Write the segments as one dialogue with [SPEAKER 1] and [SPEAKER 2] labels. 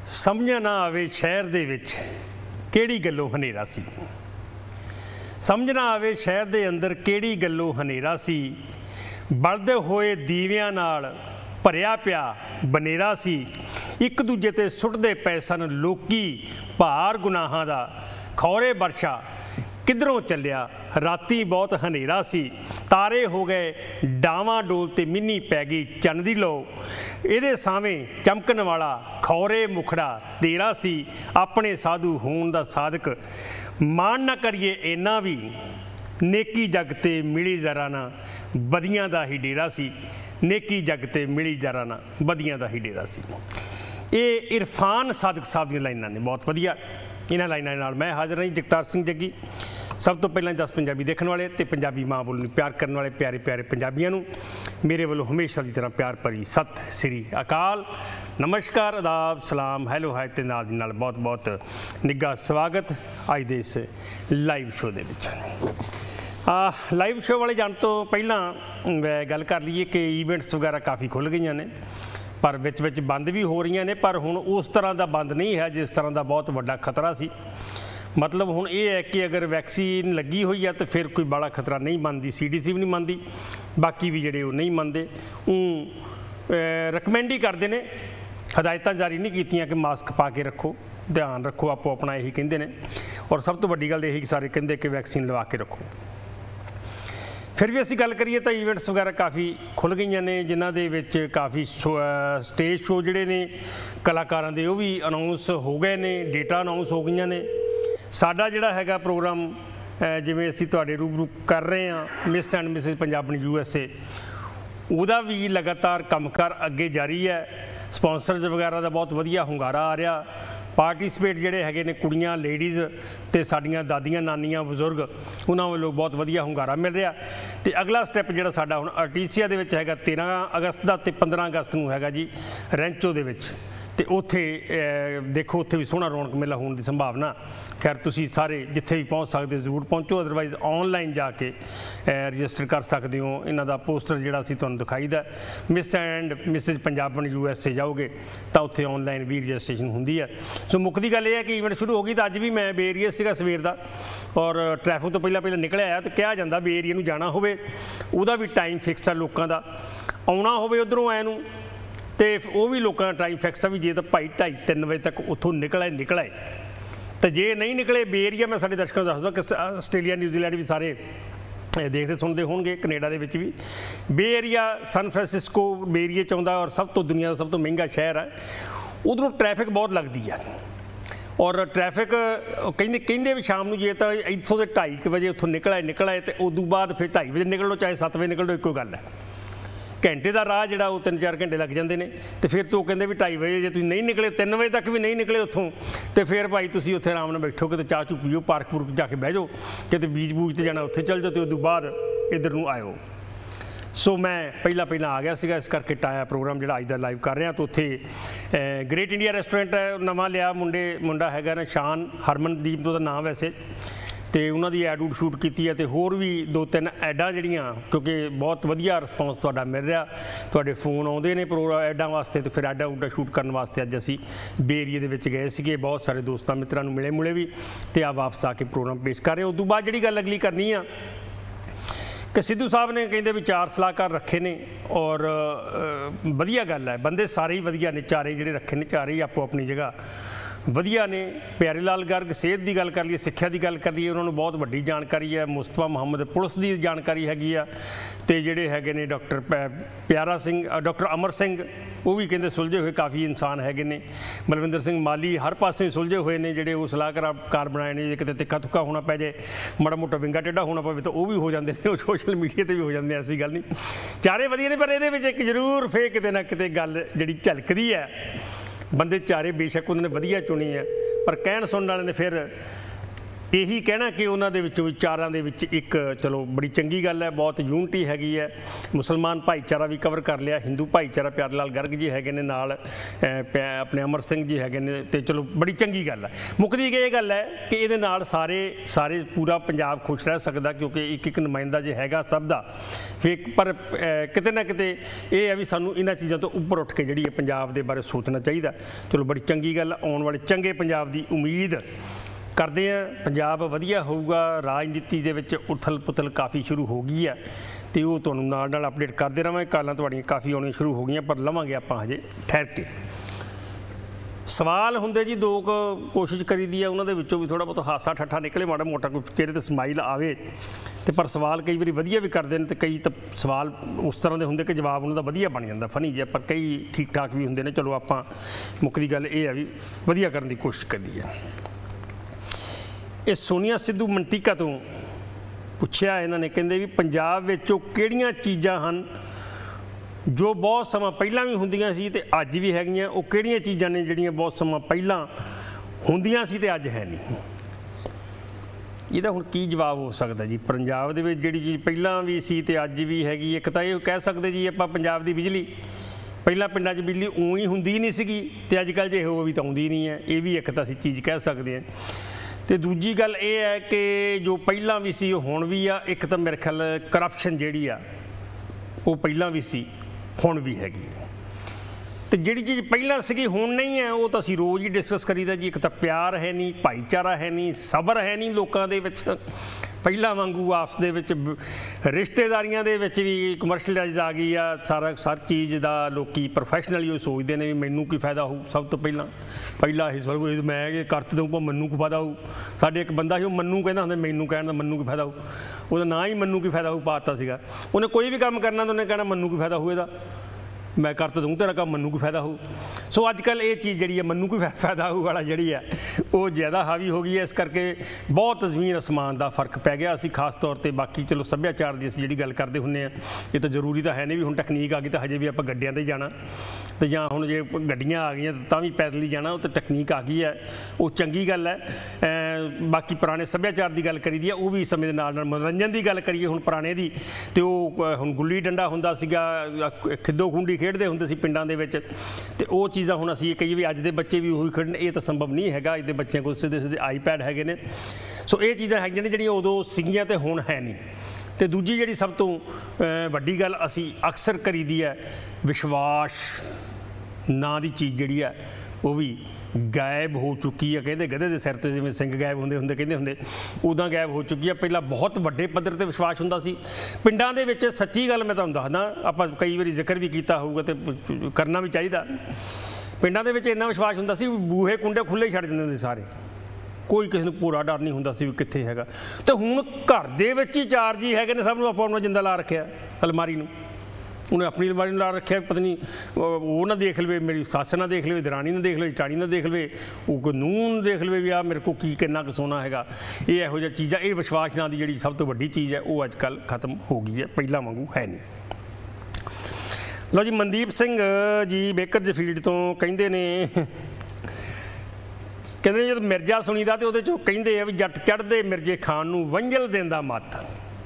[SPEAKER 1] ਸਮਝ ਨਾ ਆਵੇ ਸ਼ਹਿਰ ਦੇ ਵਿੱਚ ਕਿਹੜੀ ਗੱਲੋਂ ਹਨੇਰਾ ਸੀ। ਸਮਝ ਨਾ ਆਵੇ ਸ਼ਹਿਰ ਦੇ ਅੰਦਰ ਕਿਹੜੀ ਗੱਲੋਂ ਹਨੇਰਾ ਸੀ। ਬਲਦੇ ਹੋਏ ਦੀਵਿਆਂ ਨਾਲ ਭਰਿਆ ਪਿਆ ਬਨੇਰਾ ਸੀ। ਇੱਕ ਦੂਜੇ 'ਤੇ ਸੁੱਟਦੇ ਪਏ ਸਨ ਲੋਕੀ ਭਾਰ ਗੁਨਾਹਾਂ ਦਾ। ਖੌਰੇ ਵਰਸ਼ਾ ਕਿੱਧਰੋਂ ਚੱਲਿਆ ਰਾਤੀ ਬਹੁਤ ਹਨੇਰਾ ਸੀ। ਤਾਰੇ ਹੋ ਗਏ ਡਾਵਾਂ ਡੋਲ ਤੇ ਮਿੰਨੀ ਪੈ ਗਈ ਚੰਨ ਦੀ ਲੋ। ਇਹਦੇ ਸਾਵੇਂ ਚਮਕਣ ਵਾਲਾ ਖੌਰੇ ਮੁਖੜਾ ਤੇਰਾ ਸੀ। ਆਪਣੇ ਸਾਧੂ ਹੋਣ ਦਾ ਸਾਧਕ ਮਾਣ ਨਾ ਕਰੀਏ ਇੰਨਾ ਵੀ। ਨੇਕੀ ਜਗ ਤੇ ਮਿਲੀ ਜ਼ਰਾ ਨਾ ਬਦੀਆਂ ਦਾ ਹੀ ਡੇਰਾ ਸੀ। ਨੇਕੀ ਜਗ ਤੇ ਮਿਲੀ ਜ਼ਰਾ ਨਾ ਬਦੀਆਂ ਦਾ ਹੀ ਡੇਰਾ ਸੀ। ਇਹ ਇਰਫਾਨ ਸਾਦਕ ਸਾਹਿਬ ਦੀਆਂ ਲਾਈਨਾਂ ਨੇ, ਬਹੁਤ ਵਧੀਆ। ਇਹਨਾਂ ਲਾਈਨਾਂ ਨਾਲ ਮੈਂ ਹਾਜ਼ਰ ਹਾਂ ਜਗਤਾਰ ਸਿੰਘ ਜੱਗੀ। ਸਭ ਤੋਂ ਪਹਿਲਾਂ 10 ਪੰਜਾਬੀ ਦੇਖਣ ਵਾਲੇ ਅਤੇ ਪੰਜਾਬੀ ਮਾਂ ਬੋਲੀ ਨੂੰ ਪਿਆਰ ਕਰਨ ਵਾਲੇ ਪਿਆਰੇ ਪਿਆਰੇ ਪੰਜਾਬੀਆਂ ਨੂੰ ਮੇਰੇ ਵੱਲੋਂ ਹਮੇਸ਼ਾ ਦੀ ਤਰ੍ਹਾਂ ਪਿਆਰ ਭਰੀ ਸਤਿ ਸ੍ਰੀ ਅਕਾਲ, ਨਮਸਕਾਰ, ਆਦਾਬ, ਸਲਾਮ, ਹੈਲੋ, ਹਾਏ ਅਤੇ ਨਾਲ ਦੀ ਨਾਲ ਬਹੁਤ ਬਹੁਤ ਨਿੱਘਾ ਸਵਾਗਤ ਅੱਜ ਦੇ ਇਸ ਲਾਈਵ ਸ਼ੋਅ ਦੇ ਵਿੱਚ। ਲਾਈਵ ਸ਼ੋਅ ਵਾਲੇ ਜਾਣ ਤੋਂ ਪਹਿਲਾਂ ਗੱਲ ਕਰ ਲਈਏ ਕਿ ਈਵੈਂਟਸ ਵਗੈਰਾ ਕਾਫੀ ਖੁੱਲ੍ਹ ਗਈਆਂ ਨੇ, ਪਰ ਵਿੱਚ ਬੰਦ ਵੀ ਹੋ ਰਹੀਆਂ ਨੇ। ਪਰ ਹੁਣ ਉਸ ਤਰ੍ਹਾਂ ਦਾ ਬੰਦ ਨਹੀਂ ਹੈ ਜਿਸ ਤਰ੍ਹਾਂ ਦਾ ਬਹੁਤ ਵੱਡਾ ਖਤਰਾ ਸੀ। ਮਤਲਬ ਹੁਣ ਇਹ ਹੈ ਕਿ ਅਗਰ ਵੈਕਸੀਨ ਲੱਗੀ ਹੋਈ ਆ ਤਾਂ ਫਿਰ ਕੋਈ ਬੜਾ ਖਤਰਾ ਨਹੀਂ ਮੰਨਦੀ। CDC ਵੀ ਨਹੀਂ ਮੰਨਦੀ, ਬਾਕੀ ਵੀ ਜਿਹੜੇ ਉਹ ਨਹੀਂ ਮੰਨਦੇ। ਉਹ ਰეკਮੈਂਡ ਹੀ ਕਰਦੇ ਨੇ, ਹਦਾਇਤਾਂ ਜਾਰੀ ਨਹੀਂ ਕੀਤੀਆਂ ਕਿ ਮਾਸਕ ਪਾ ਕੇ ਰੱਖੋ, ਧਿਆਨ ਰੱਖੋ, ਆਪੋ ਆਪਣਾ ਇਹੀ ਕਹਿੰਦੇ ਨੇ। ਔਰ ਸਭ ਤੋਂ ਵੱਡੀ ਗੱਲ ਇਹੀ ਕਿ ਸਾਰੇ ਕਹਿੰਦੇ ਕਿ ਵੈਕਸੀਨ ਲਵਾ ਕੇ ਰੱਖੋ। ਫਿਰ ਵੀ ਅਸੀਂ ਗੱਲ ਕਰੀਏ ਤਾਂ ਈਵੈਂਟਸ ਵਗੈਰਾ ਕਾਫੀ ਖੁੱਲ੍ਹ ਗਈਆਂ ਨੇ, ਜਿਨ੍ਹਾਂ ਦੇ ਵਿੱਚ ਕਾਫੀ ਸਟੇਜ ਸ਼ੋਅ ਜਿਹੜੇ ਨੇ ਕਲਾਕਾਰਾਂ ਦੇ ਉਹ ਵੀ ਅਨਾਊਂਸ ਹੋ ਗਏ ਨੇ, ਡੇਟਾ ਅਨਾਊਂਸ ਹੋ ਗਈਆਂ ਨੇ। ਸਾਡਾ ਜਿਹੜਾ ਹੈਗਾ ਪ੍ਰੋਗਰਾਮ ਜਿਵੇਂ ਅਸੀਂ ਤੁਹਾਡੇ ਰੂਬਰੂ ਕਰ ਰਹੇ ਹਾਂ Miss and Mrs Punjaban USA, ਉਹਦਾ ਵੀ ਲਗਾਤਾਰ ਕੰਮਕਾਰ ਅੱਗੇ ਜਾਰੀ ਹੈ। ਸਪੋਂਸਰਸ ਵਗੈਰਾ ਦਾ ਬਹੁਤ ਵਧੀਆ ਹੁੰਗਾਰਾ ਆ ਰਿਹਾ। ਪਾਰਟੀਸਪੇਟ ਜਿਹੜੇ ਹੈਗੇ ਨੇ ਕੁੜੀਆਂ, ਲੇਡੀਜ਼ ਅਤੇ ਸਾਡੀਆਂ ਦਾਦੀਆਂ, ਨਾਨੀਆਂ, ਬਜ਼ੁਰਗ, ਉਹਨਾਂ ਵੱਲੋਂ ਬਹੁਤ ਵਧੀਆ ਹੁੰਗਾਰਾ ਮਿਲ ਰਿਹਾ। ਅਤੇ ਅਗਲਾ ਸਟੈਪ ਜਿਹੜਾ ਸਾਡਾ ਹੁਣ ਆਰਟੀਸੀਆ ਦੇ ਵਿੱਚ ਹੈਗਾ 13 ਅਗਸਤ ਦਾ ਅਤੇ 15 ਅਗਸਤ ਨੂੰ ਹੈਗਾ ਜੀ ਰੈਂਚੋ ਦੇ ਵਿੱਚ। ਅਤੇ ਉੱਥੇ ਦੇਖੋ ਉੱਥੇ ਵੀ ਸੋਹਣਾ ਰੌਣਕ ਮੇਲਾ ਹੋਣ ਦੀ ਸੰਭਾਵਨਾ। ਖੈਰ ਤੁਸੀਂ ਸਾਰੇ ਜਿੱਥੇ ਵੀ ਪਹੁੰਚ ਸਕਦੇ ਜ਼ਰੂਰ ਪਹੁੰਚੋ, ਅਦਰਵਾਈਜ਼ ਔਨਲਾਈਨ ਜਾ ਕੇ ਰਜਿਸਟਰ ਕਰ ਸਕਦੇ ਹੋ। ਇਹਨਾਂ ਦਾ ਪੋਸਟਰ ਜਿਹੜਾ ਅਸੀਂ ਤੁਹਾਨੂੰ ਦਿਖਾਈਦਾ, Miss and Mrs Punjaban USA ਜਾਓਗੇ ਤਾਂ ਉੱਥੇ ਔਨਲਾਈਨ ਵੀ ਰਜਿਸਟ੍ਰੇਸ਼ਨ ਹੁੰਦੀ ਹੈ। ਸੋ ਮੁੱਕਦੀ ਗੱਲ ਇਹ ਹੈ ਕਿ ਈਵੈਂਟ ਸ਼ੁਰੂ ਹੋ ਗਈ ਤਾਂ ਅੱਜ ਵੀ ਮੈਂ ਬੇ ਏਰੀਆ ਸੀਗਾ ਸਵੇਰ ਦਾ, ਔਰ ਟ੍ਰੈਫਿਕ ਤੋਂ ਪਹਿਲਾਂ ਨਿਕਲਿਆ ਆਇਆ। ਤਾਂ ਕਿਹਾ ਜਾਂਦਾ ਬੇ ਏਰੀਆ ਨੂੰ ਜਾਣਾ ਹੋਵੇ ਉਹਦਾ ਵੀ ਟਾਈਮ ਫਿਕਸ ਆ, ਲੋਕਾਂ ਦਾ ਆਉਣਾ ਹੋਵੇ ਉੱਧਰੋਂ ਆਏ ਨੂੰ ਅਤੇ ਉਹ ਵੀ ਲੋਕਾਂ ਦਾ ਟਾਈਮ ਫਿਕਸ ਆ ਵੀ ਜੇ ਤਾਂ ਭਾਈ 2:30-3 ਵਜੇ ਤੱਕ ਉੱਥੋਂ ਨਿਕਲ ਆਏ। ਅਤੇ ਜੇ ਨਹੀਂ ਨਿਕਲੇ ਬੇ ਏਰੀਆ, ਮੈਂ ਸਾਡੇ ਦਰਸ਼ਕਾਂ ਨੂੰ ਦੱਸਦਾ ਕਿ ਆਸਟ੍ਰੇਲੀਆ, ਨਿਊਜ਼ੀਲੈਂਡ ਵੀ ਸਾਰੇ ਦੇਖਦੇ ਸੁਣਦੇ ਹੋਣਗੇ, ਕੈਨੇਡਾ ਦੇ ਵਿੱਚ ਵੀ। ਬੇ ਏਰੀਆ ਸਨ ਫਰਾਂਸਿਸਕੋ ਬੇ ਏਰੀਏ 'ਚ ਆਉਂਦਾ ਔਰ ਸਭ ਤੋਂ ਦੁਨੀਆ ਦਾ ਸਭ ਤੋਂ ਮਹਿੰਗਾ ਸ਼ਹਿਰ ਹੈ। ਉੱਧਰੋਂ ਟ੍ਰੈਫਿਕ ਬਹੁਤ ਲੱਗਦੀ ਹੈ ਔਰ ਟ੍ਰੈਫਿਕ ਕਹਿੰਦੇ ਵੀ ਸ਼ਾਮ ਨੂੰ ਜੇ ਤਾਂ ਇੱਥੋਂ ਦੇ 2:30 ਵਜੇ ਉੱਥੋਂ ਨਿਕਲ ਆਏ ਅਤੇ ਉਦੋਂ ਬਾਅਦ ਫਿਰ 2:30 ਵਜੇ ਨਿਕਲ ਲਓ, ਚਾਹੇ 7 ਵਜੇ ਨਿਕਲ ਲਓ, ਇੱਕੋ ਗੱਲ ਹੈ। ਘੰਟੇ ਦਾ ਰਾਹ ਜਿਹੜਾ ਉਹ 3-4 ਘੰਟੇ ਲੱਗ ਜਾਂਦੇ ਨੇ। ਅਤੇ ਫਿਰ ਤੋਂ ਕਹਿੰਦੇ ਵੀ 2:30 ਵਜੇ ਜੇ ਤੁਸੀਂ ਨਹੀਂ ਨਿਕਲੇ, 3 ਵਜੇ ਤੱਕ ਵੀ ਨਹੀਂ ਨਿਕਲੇ ਉੱਥੋਂ, ਅਤੇ ਫਿਰ ਭਾਈ ਤੁਸੀਂ ਉੱਥੇ ਆਰਾਮ ਨਾਲ ਬੈਠੋ, ਕਿਤੇ ਚਾਹ ਚੂ ਪੀਓ, ਪਾਰਕ ਪੂਰਕ ਜਾ ਕੇ ਬਹਿ ਜਾਓ, ਕਿਤੇ ਬੀਚ ਬੂਚ 'ਤੇ ਜਾਣਾ ਉੱਥੇ ਚੱਲ ਜਾਓ, ਅਤੇ ਉਦੋਂ ਬਾਅਦ ਇੱਧਰ ਨੂੰ ਆਇਓ। ਸੋ ਮੈਂ ਪਹਿਲਾਂ ਆ ਗਿਆ ਸੀਗਾ, ਇਸ ਕਰਕੇ ਟਾਇਆ ਪ੍ਰੋਗਰਾਮ ਜਿਹੜਾ ਅੱਜ ਦਾ ਲਾਈਵ ਕਰ ਰਿਹਾ। ਤਾਂ ਉੱਥੇ ਗ੍ਰੇਟ ਇੰਡੀਆ ਰੈਸਟੋਰੈਂਟ ਨਵਾਂ ਲਿਆ, ਮੁੰਡਾ ਹੈਗਾ ਨਾ ਸ਼ਾਨ, ਹਰਮਨਦੀਪ ਉਹਦਾ ਨਾਮ ਵੈਸੇ, ਅਤੇ ਉਹਨਾਂ ਦੀ ਐਡ ਊਡ ਸ਼ੂਟ ਕੀਤੀ ਹੈ। ਅਤੇ ਹੋਰ ਵੀ 2-3 ਐਡਾਂ ਜਿਹੜੀਆਂ, ਕਿਉਂਕਿ ਬਹੁਤ ਵਧੀਆ ਰਿਸਪੌਂਸ ਤੁਹਾਡਾ ਮਿਲ ਰਿਹਾ, ਤੁਹਾਡੇ ਫੋਨ ਆਉਂਦੇ ਨੇ ਐਡਾਂ ਵਾਸਤੇ, ਅਤੇ ਫਿਰ ਐਡਾਂ ਊਡਾਂ ਸ਼ੂਟ ਕਰਨ ਵਾਸਤੇ ਅੱਜ ਅਸੀਂ ਬੇ ਏਰੀਏ ਦੇ ਵਿੱਚ ਗਏ ਸੀਗੇ। ਬਹੁਤ ਸਾਰੇ ਦੋਸਤਾਂ ਮਿੱਤਰਾਂ ਨੂੰ ਮਿਲੇ ਵੀ, ਅਤੇ ਆ ਵਾਪਸ ਆ ਕੇ ਪ੍ਰੋਗਰਾਮ ਪੇਸ਼ ਕਰ ਰਹੇ। ਉਸ ਤੋਂ ਬਾਅਦ ਜਿਹੜੀ ਗੱਲ ਅਗਲੀ ਕਰਨੀ ਆ ਕਿ ਸਿੱਧੂ ਸਾਹਿਬ ਨੇ ਕਹਿੰਦੇ ਵੀ 4 ਸਲਾਹਕਾਰ ਰੱਖੇ ਨੇ, ਔਰ ਵਧੀਆ ਗੱਲ ਹੈ। ਬੰਦੇ ਸਾਰੇ ਹੀ ਵਧੀਆ ਨੇ, ਚਾਰੇ ਜਿਹੜੇ ਰੱਖੇ ਨੇ, ਚਾਰੇ ਹੀ ਆਪੋ ਆਪਣੀ ਜਗ੍ਹਾ ਵਧੀਆ ਨੇ। ਪਿਆਰੇ ਲਾਲ ਗਰਗ ਸਿਹਤ ਦੀ ਗੱਲ ਕਰ ਲਈਏ, ਸਿੱਖਿਆ ਦੀ ਗੱਲ ਕਰ ਲਈਏ, ਉਹਨਾਂ ਨੂੰ ਬਹੁਤ ਵੱਡੀ ਜਾਣਕਾਰੀ ਹੈ। ਮੁਸਤਫਾ ਮੁਹੰਮਦ ਪੁਲਿਸ ਦੀ ਜਾਣਕਾਰੀ ਹੈਗੀ ਆ। ਅਤੇ ਜਿਹੜੇ ਹੈਗੇ ਨੇ ਡਾਕਟਰ ਪਿਆਰਾ ਸਿੰਘ, ਡਾਕਟਰ ਅਮਰ ਸਿੰਘ, ਉਹ ਵੀ ਕਹਿੰਦੇ ਸੁਲਝੇ ਹੋਏ ਕਾਫੀ ਇਨਸਾਨ ਹੈਗੇ ਨੇ। ਬਲਵਿੰਦਰ ਸਿੰਘ ਮਾਲੀ ਹਰ ਪਾਸੇ ਸੁਲਝੇ ਹੋਏ ਨੇ, ਜਿਹੜੇ ਉਹ ਸਲਾਹਕਾਰ ਬਣਾਏ ਨੇ। ਜੇ ਕਿਤੇ ਤਿੱਖਾ ਤੁੱਖਾ ਹੋਣਾ ਪੈ ਜਾਏ, ਮਾੜਾ ਮੋਟਾ ਵਿੰਗਾ ਟੇਢਾ ਹੋਣਾ ਪਵੇ ਤਾਂ ਉਹ ਵੀ ਹੋ ਜਾਂਦੇ ਨੇ, ਉਹ ਸੋਸ਼ਲ ਮੀਡੀਆ 'ਤੇ ਵੀ ਹੋ ਜਾਂਦੇ, ਐਸੀ ਗੱਲ ਨਹੀਂ। ਚਾਰੇ ਵਧੀਆ ਨੇ, ਪਰ ਇਹਦੇ ਵਿੱਚ ਇੱਕ ਜ਼ਰੂਰ ਫੇਰ ਕਿਤੇ ਨਾ ਕਿਤੇ ਗੱਲ ਜਿਹੜੀ ਝਲਕਦੀ ਹੈ। ਬੰਦੇ ਚਾਰੇ ਬੇਸ਼ੱਕ ਉਹਨਾਂ ਨੇ ਵਧੀਆ ਚੁਣੀ ਹੈ, ਪਰ ਕਹਿਣ ਸੁਣਨ ਵਾਲੇ ਨੇ ਫਿਰ ਇਹੀ ਕਹਿਣਾ ਕਿ ਉਹਨਾਂ ਦੇ ਵਿੱਚੋਂ ਵਿਚਾਰਾਂ ਦੇ ਵਿੱਚ ਇੱਕ ਚਲੋ ਬੜੀ ਚੰਗੀ ਗੱਲ ਹੈ, ਬਹੁਤ ਯੂਨਿਟੀ ਹੈਗੀ ਹੈ। ਮੁਸਲਮਾਨ ਭਾਈਚਾਰਾ ਵੀ ਕਵਰ ਕਰ ਲਿਆ, ਹਿੰਦੂ ਭਾਈਚਾਰਾ ਪਿਆਰੇ ਲਾਲ ਗਰਗ ਜੀ ਹੈਗੇ ਨੇ ਨਾਲ, ਆਪਣੇ ਅਮਰ ਸਿੰਘ ਜੀ ਹੈਗੇ ਨੇ, ਤੇ ਚਲੋ ਬੜੀ ਚੰਗੀ ਗੱਲ ਹੈ। ਮੁੱਕਦੀ ਇਹ ਗੱਲ ਹੈ ਕਿ ਇਹਦੇ ਨਾਲ ਸਾਰੇ ਪੂਰਾ ਪੰਜਾਬ ਖੁਸ਼ ਰਹਿ ਸਕਦਾ, ਕਿਉਂਕਿ ਇੱਕ ਨੁਮਾਇੰਦਾ ਜੇ ਹੈਗਾ ਸਭ ਦਾ। ਫਿਰ ਪਰ ਕਿਤੇ ਨਾ ਕਿਤੇ ਇਹ ਹੈ ਵੀ ਸਾਨੂੰ ਇਹਨਾਂ ਚੀਜ਼ਾਂ ਤੋਂ ਉੱਪਰ ਉੱਠ ਕੇ ਜਿਹੜੀ ਹੈ ਪੰਜਾਬ ਦੇ ਬਾਰੇ ਸੋਚਣਾ ਚਾਹੀਦਾ। ਚਲੋ ਬੜੀ ਚੰਗੀ ਗੱਲ, ਆਉਣ ਵਾਲੇ ਚੰਗੇ ਪੰਜਾਬ ਦੀ ਉਮੀਦ ਕਰਦੇ ਹਾਂ। ਪੰਜਾਬ ਵਧੀਆ ਹੋਊਗਾ, ਰਾਜਨੀਤੀ ਦੇ ਵਿੱਚ ਉਥਲ ਪੁਥਲ ਕਾਫੀ ਸ਼ੁਰੂ ਹੋ ਗਈ ਹੈ, ਅਤੇ ਉਹ ਤੁਹਾਨੂੰ ਨਾਲ ਅਪਡੇਟ ਕਰਦੇ ਰਹਾਂਗੇ। ਕਾਲਾਂ ਤੁਹਾਡੀਆਂ ਕਾਫੀ ਆਉਣੀਆਂ ਸ਼ੁਰੂ ਹੋ ਗਈਆਂ, ਪਰ ਲਵਾਂਗੇ ਆਪਾਂ ਹਜੇ ਠਹਿਰ ਕੇ। ਸਵਾਲ ਹੁੰਦੇ ਜੀ ਦੋ ਕੁ, ਕੋਸ਼ਿਸ਼ ਕਰੀਦੀ ਹੈ ਉਹਨਾਂ ਦੇ ਵਿੱਚੋਂ ਵੀ ਥੋੜ੍ਹਾ ਬਹੁਤ ਹਾਸਾ ਠੱਠਾ ਨਿਕਲੇ, ਮਾੜਾ ਮੋਟਾ ਕੋਈ ਚਿਹਰੇ 'ਤੇ ਸਮਾਈਲ ਆਵੇ, ਅਤੇ ਪਰ ਸਵਾਲ ਕਈ ਵਾਰੀ ਵਧੀਆ ਵੀ ਕਰਦੇ ਨੇ, ਅਤੇ ਕਈ ਤਾਂ ਸਵਾਲ ਉਸ ਤਰ੍ਹਾਂ ਦੇ ਹੁੰਦੇ ਕਿ ਜਵਾਬ ਉਹਨਾਂ ਦਾ ਵਧੀਆ ਬਣ ਜਾਂਦਾ ਫਨੀ ਜਿਹਾ, ਪਰ ਕਈ ਠੀਕ ਠਾਕ ਵੀ ਹੁੰਦੇ ਨੇ। ਚਲੋ ਆਪਾਂ ਮੁੱਕਦੀ ਗੱਲ ਇਹ ਹੈ ਵੀ ਵਧੀਆ ਕਰਨ ਦੀ ਕੋਸ਼ਿਸ਼ ਕਰੀਦੀ ਹੈ। ਇਹ ਸੋਨੀਆ ਸਿੱਧੂ ਮੰਟੀਕਾ ਤੋਂ ਪੁੱਛਿਆ ਇਹਨਾਂ ਨੇ, ਕਹਿੰਦੇ ਵੀ ਪੰਜਾਬ ਵਿੱਚ ਉਹ ਕਿਹੜੀਆਂ ਚੀਜ਼ਾਂ ਹਨ ਜੋ ਬਹੁਤ ਸਮਾਂ ਪਹਿਲਾਂ ਵੀ ਹੁੰਦੀਆਂ ਸੀ ਅਤੇ ਅੱਜ ਵੀ ਹੈਗੀਆਂ, ਉਹ ਕਿਹੜੀਆਂ ਚੀਜ਼ਾਂ ਨੇ ਜਿਹੜੀਆਂ ਬਹੁਤ ਸਮਾਂ ਪਹਿਲਾਂ ਹੁੰਦੀਆਂ ਸੀ ਅਤੇ ਅੱਜ ਹੈ ਨਹੀਂ। ਇਹਦਾ ਹੁਣ ਕੀ ਜਵਾਬ ਹੋ ਸਕਦਾ ਜੀ? ਪੰਜਾਬ ਦੇ ਵਿੱਚ ਜਿਹੜੀ ਚੀਜ਼ ਪਹਿਲਾਂ ਵੀ ਸੀ ਅਤੇ ਅੱਜ ਵੀ ਹੈਗੀ, ਇੱਕ ਤਾਂ ਇਹ ਕਹਿ ਸਕਦੇ ਜੀ ਆਪਾਂ ਪੰਜਾਬ ਦੀ ਬਿਜਲੀ, ਪਹਿਲਾਂ ਪਿੰਡਾਂ 'ਚ ਬਿਜਲੀ ਊਂ ਹੀ ਹੁੰਦੀ ਨਹੀਂ ਸੀਗੀ, ਅਤੇ ਅੱਜ ਕੱਲ੍ਹ ਜੇ ਹੋ ਵੀ ਤਾਂ ਆਉਂਦੀ ਨਹੀਂ ਹੈ, ਇਹ ਵੀ ਇੱਕ ਤਾਂ ਅਸੀਂ ਚੀਜ਼ ਕਹਿ ਸਕਦੇ ਹਾਂ। ਅਤੇ ਦੂਜੀ ਗੱਲ ਇਹ ਹੈ ਕਿ ਜੋ ਪਹਿਲਾਂ ਵੀ ਸੀ ਉਹ ਹੁਣ ਵੀ ਆ। ਇੱਕ ਤਾਂ ਮੇਰੇ ਖਿਆਲ ਕਰਪਸ਼ਨ ਜਿਹੜੀ ਆ ਉਹ ਪਹਿਲਾਂ ਵੀ ਸੀ, ਹੁਣ ਵੀ ਹੈਗੀ, ਅਤੇ ਜਿਹੜੀ ਚੀਜ਼ ਪਹਿਲਾਂ ਸੀਗੀ ਹੁਣ ਨਹੀਂ ਹੈ, ਉਹ ਤਾਂ ਅਸੀਂ ਰੋਜ਼ ਹੀ ਡਿਸਕਸ ਕਰੀਦਾ ਜੀ। ਇੱਕ ਤਾਂ ਪਿਆਰ ਹੈ ਨਹੀਂ, ਭਾਈਚਾਰਾ ਹੈ ਨਹੀਂ, ਸਬਰ ਹੈ ਨਹੀਂ ਲੋਕਾਂ ਦੇ ਵਿੱਚ ਪਹਿਲਾਂ ਵਾਂਗੂ, ਆਪਸ ਦੇ ਵਿੱਚ ਰਿਸ਼ਤੇਦਾਰੀਆਂ ਦੇ ਵਿੱਚ ਵੀ ਕਮਰਸ਼ਲਾਈਜ਼ ਆ ਗਈ ਆ। ਹਰ ਚੀਜ਼ ਦਾ ਲੋਕ ਪ੍ਰੋਫੈਸ਼ਨਲੀ ਉਹ ਸੋਚਦੇ ਨੇ ਵੀ ਮੈਨੂੰ ਕੀ ਫਾਇਦਾ ਹੋਊ। ਸਭ ਤੋਂ ਪਹਿਲਾਂ ਇਹ ਸਭ ਮੈਂ ਇਹ ਕਰਤ ਦਊਂ ਪਰ ਮੈਨੂੰ ਕੀ ਫਾਇਦਾ ਹੋਊ। ਸਾਡੇ ਇੱਕ ਬੰਦਾ ਸੀ, ਉਹ ਮੰਨੂ ਕਹਿੰਦਾ ਹੁੰਦਾ, ਮੈਨੂੰ ਕਹਿਣ ਦਾ ਮੰਨੂ ਕੀ ਫਾਇਦਾ ਹੋਊ। ਉਹਦਾ ਨਾਂ ਹੀ ਮੰਨੂ ਕੀ ਫਾਇਦਾ ਹੋਊ ਪਾ ਦਿੱਤਾ ਸੀਗਾ। ਉਹਨੇ ਕੋਈ ਵੀ ਕੰਮ ਕਰਨਾ ਤਾਂ ਉਹਨੇ ਕਹਿਣਾ ਮੰਨੂ ਕੀ ਫਾਇਦਾ ਹੋਊ, ਇਹਦਾ ਮੈਂ ਕਰਤ ਦਊਂ, ਤੇਰਾ ਕੰਮ ਮੰਨੂ ਕੀ ਫਾਇਦਾ ਹੋਊ। ਸੋ ਅੱਜ ਕੱਲ੍ਹ ਇਹ ਚੀਜ਼ ਜਿਹੜੀ ਹੈ ਮੰਨੂ ਕੀ ਫਾਇਦਾ ਹੋਊ ਵਾਲਾ ਜਿਹੜੀ ਹੈ ਉਹ ਜ਼ਿਆਦਾ ਹਾਵੀ ਹੋ ਗਈ ਹੈ। ਇਸ ਕਰਕੇ ਬਹੁਤ ਜ਼ਮੀਨ ਅਸਮਾਨ ਦਾ ਫਰਕ ਪੈ ਗਿਆ। ਅਸੀਂ ਖਾਸ ਤੌਰ 'ਤੇ ਬਾਕੀ ਚਲੋ ਸੱਭਿਆਚਾਰ ਦੀ ਅਸੀਂ ਜਿਹੜੀ ਗੱਲ ਕਰਦੇ ਹੁੰਦੇ ਹਾਂ, ਇਹ ਤਾਂ ਜ਼ਰੂਰੀ ਤਾਂ ਹੈ ਨਹੀਂ ਵੀ ਹੁਣ ਟੈਕਨੀਕ ਆ ਗਈ ਤਾਂ ਹਜੇ ਵੀ ਆਪਾਂ ਗੱਡਿਆਂ 'ਤੇ ਜਾਣਾ, ਅਤੇ ਜਾਂ ਹੁਣ ਜੇ ਗੱਡੀਆਂ ਆ ਗਈਆਂ ਤਾਂ ਵੀ ਪੈਦਲ ਹੀ ਜਾਣਾ, ਉਹ ਤਾਂ ਟੈਕਨੀਕ ਆ ਗਈ ਹੈ, ਉਹ ਚੰਗੀ ਗੱਲ ਹੈ। ਬਾਕੀ ਪੁਰਾਣੇ ਸੱਭਿਆਚਾਰ ਦੀ ਗੱਲ ਕਰੀਦੀ ਹੈ, ਉਹ ਵੀ ਸਮੇਂ ਦੇ ਨਾਲ ਮਨੋਰੰਜਨ ਦੀ ਗੱਲ ਕਰੀਏ ਹੁਣ ਪੁਰਾਣੇ ਦੀ, ਅਤੇ ਉਹ ਹੁਣ ਗੁੱਲੀ ਡੰਡਾ ਹੁੰਦਾ ਸੀਗਾ, ਖਿੱਦੋ ਖੂੰਡੀ ਖੇਡਦੇ ਹੁੰਦੇ ਸੀ ਪਿੰਡਾਂ ਦੇ ਵਿੱਚ, ਅਤੇ ਉਹ ਚੀਜ਼ਾਂ ਹੁਣ ਅਸੀਂ ਇਹ ਕਹੀਏ ਵੀ ਅੱਜ ਦੇ ਬੱਚੇ ਵੀ ਉਹੀ ਖੇਡਣ, ਇਹ ਤਾਂ ਸੰਭਵ ਨਹੀਂ ਹੈਗਾ। ਅੱਜ ਦੇ ਬੱਚਿਆਂ ਕੋਲ ਸਿੱਧੇ ਆਈਪੈਡ ਹੈਗੇ ਨੇ। ਸੋ ਇਹ ਚੀਜ਼ਾਂ ਹੈਗੀਆਂ ਨੇ ਜਿਹੜੀਆਂ ਉਦੋਂ ਸੀਗੀਆਂ ਅਤੇ ਹੁਣ ਹੈ ਨਹੀਂ। ਅਤੇ ਦੂਜੀ ਜਿਹੜੀ ਸਭ ਤੋਂ ਵੱਡੀ ਗੱਲ ਅਸੀਂ ਅਕਸਰ ਕਰੀਦੀ ਹੈ, ਵਿਸ਼ਵਾਸ ਨਾਂ ਦੀ ਚੀਜ਼ ਜਿਹੜੀ ਹੈ ਉਹ ਵੀ ਗਾਇਬ ਹੋ ਚੁੱਕੀ ਹੈ। ਕਹਿੰਦੇ ਗਧੇ ਦੇ ਸਿਰ 'ਤੇ ਜਿਵੇਂ ਸਿੰਘ ਗਾਇਬ ਕਹਿੰਦੇ ਹੁੰਦੇ, ਉੱਦਾਂ ਗਾਇਬ ਹੋ ਚੁੱਕੀ ਹੈ। ਪਹਿਲਾਂ ਬਹੁਤ ਵੱਡੇ ਪੱਧਰ 'ਤੇ ਵਿਸ਼ਵਾਸ ਹੁੰਦਾ ਸੀ ਪਿੰਡਾਂ ਦੇ ਵਿੱਚ। ਸੱਚੀ ਗੱਲ ਮੈਂ ਤੁਹਾਨੂੰ ਦੱਸਦਾ, ਆਪਾਂ ਕਈ ਵਾਰੀ ਜ਼ਿਕਰ ਵੀ ਕੀਤਾ ਹੋਊਗਾ ਅਤੇ ਕਰਨਾ ਵੀ ਚਾਹੀਦਾ। ਪਿੰਡਾਂ ਦੇ ਵਿੱਚ ਇੰਨਾ ਵਿਸ਼ਵਾਸ ਹੁੰਦਾ ਸੀ, ਬੂਹੇ ਕੁੰਡੇ ਖੁੱਲ੍ਹੇ ਹੀ ਛੱਡ ਦਿੰਦੇ ਹੁੰਦੇ ਸਾਰੇ, ਕੋਈ ਕਿਸੇ ਨੂੰ ਪੂਰਾ ਡਰ ਨਹੀਂ ਹੁੰਦਾ ਸੀ ਵੀ ਕਿੱਥੇ ਹੈਗਾ। ਅਤੇ ਹੁਣ ਘਰ ਦੇ ਵਿੱਚ ਹੀ 4 ਜੀ ਹੈਗੇ ਨੇ, ਸਭ ਨੂੰ ਆਪਾਂ ਜਿੰਦਾ ਲਾ ਰੱਖਿਆ ਅਲਮਾਰੀ ਨੂੰ। ਉਹਨੇ ਆਪਣੀ ਅਲਮਾਰੀ ਨੂੰ ਲਾ ਰੱਖਿਆ, ਪਤਾ ਨਹੀਂ ਉਹ ਨਾ ਦੇਖ ਲਵੇ, ਮੇਰੀ ਸੱਸ ਨਾ ਦੇਖ ਲਵੇ, ਦਰਾਣੀ ਨਾ ਦੇਖ ਲਵੇ, ਜਠਾਣੀ ਨਾ ਦੇਖ ਲਵੇ, ਉਹ ਕੋਈ ਨੂੰਹ ਨੂੰ ਦੇਖ ਲਵੇ ਵੀ ਆਹ ਮੇਰੇ ਕੋਲ ਕਿੰਨਾ ਕੁ ਸੋਨਾ ਹੈਗਾ। ਇਹ ਇਹੋ ਜਿਹੀਆਂ ਚੀਜ਼ਾਂ, ਇਹ ਵਿਸ਼ਵਾਸ ਨਾਂ ਦੀ ਜਿਹੜੀ ਸਭ ਤੋਂ ਵੱਡੀ ਚੀਜ਼ ਹੈ ਉਹ ਅੱਜ ਕੱਲ੍ਹ ਖਤਮ ਹੋ ਗਈ ਹੈ, ਪਹਿਲਾਂ ਵਾਂਗੂ ਹੈ ਨਹੀਂ। ਲਓ ਜੀ, ਮਨਦੀਪ ਸਿੰਘ ਜੀ ਬੇਕਰਜ਼ਫੀਲਡ ਤੋਂ ਕਹਿੰਦੇ ਨੇ, ਕਹਿੰਦੇ ਜਦੋਂ ਮਿਰਜ਼ਾ ਸੁਣੀਦਾ ਤਾਂ ਉਹਦੇ 'ਚੋਂ ਕਹਿੰਦੇ ਆ ਵੀ ਜੱਟ ਚੜ੍ਹਦੇ ਮਿਰਜ਼ੇ ਖਾਨ ਨੂੰ ਵੰਝਲ ਦਿੰਦਾ ਮੱਤ।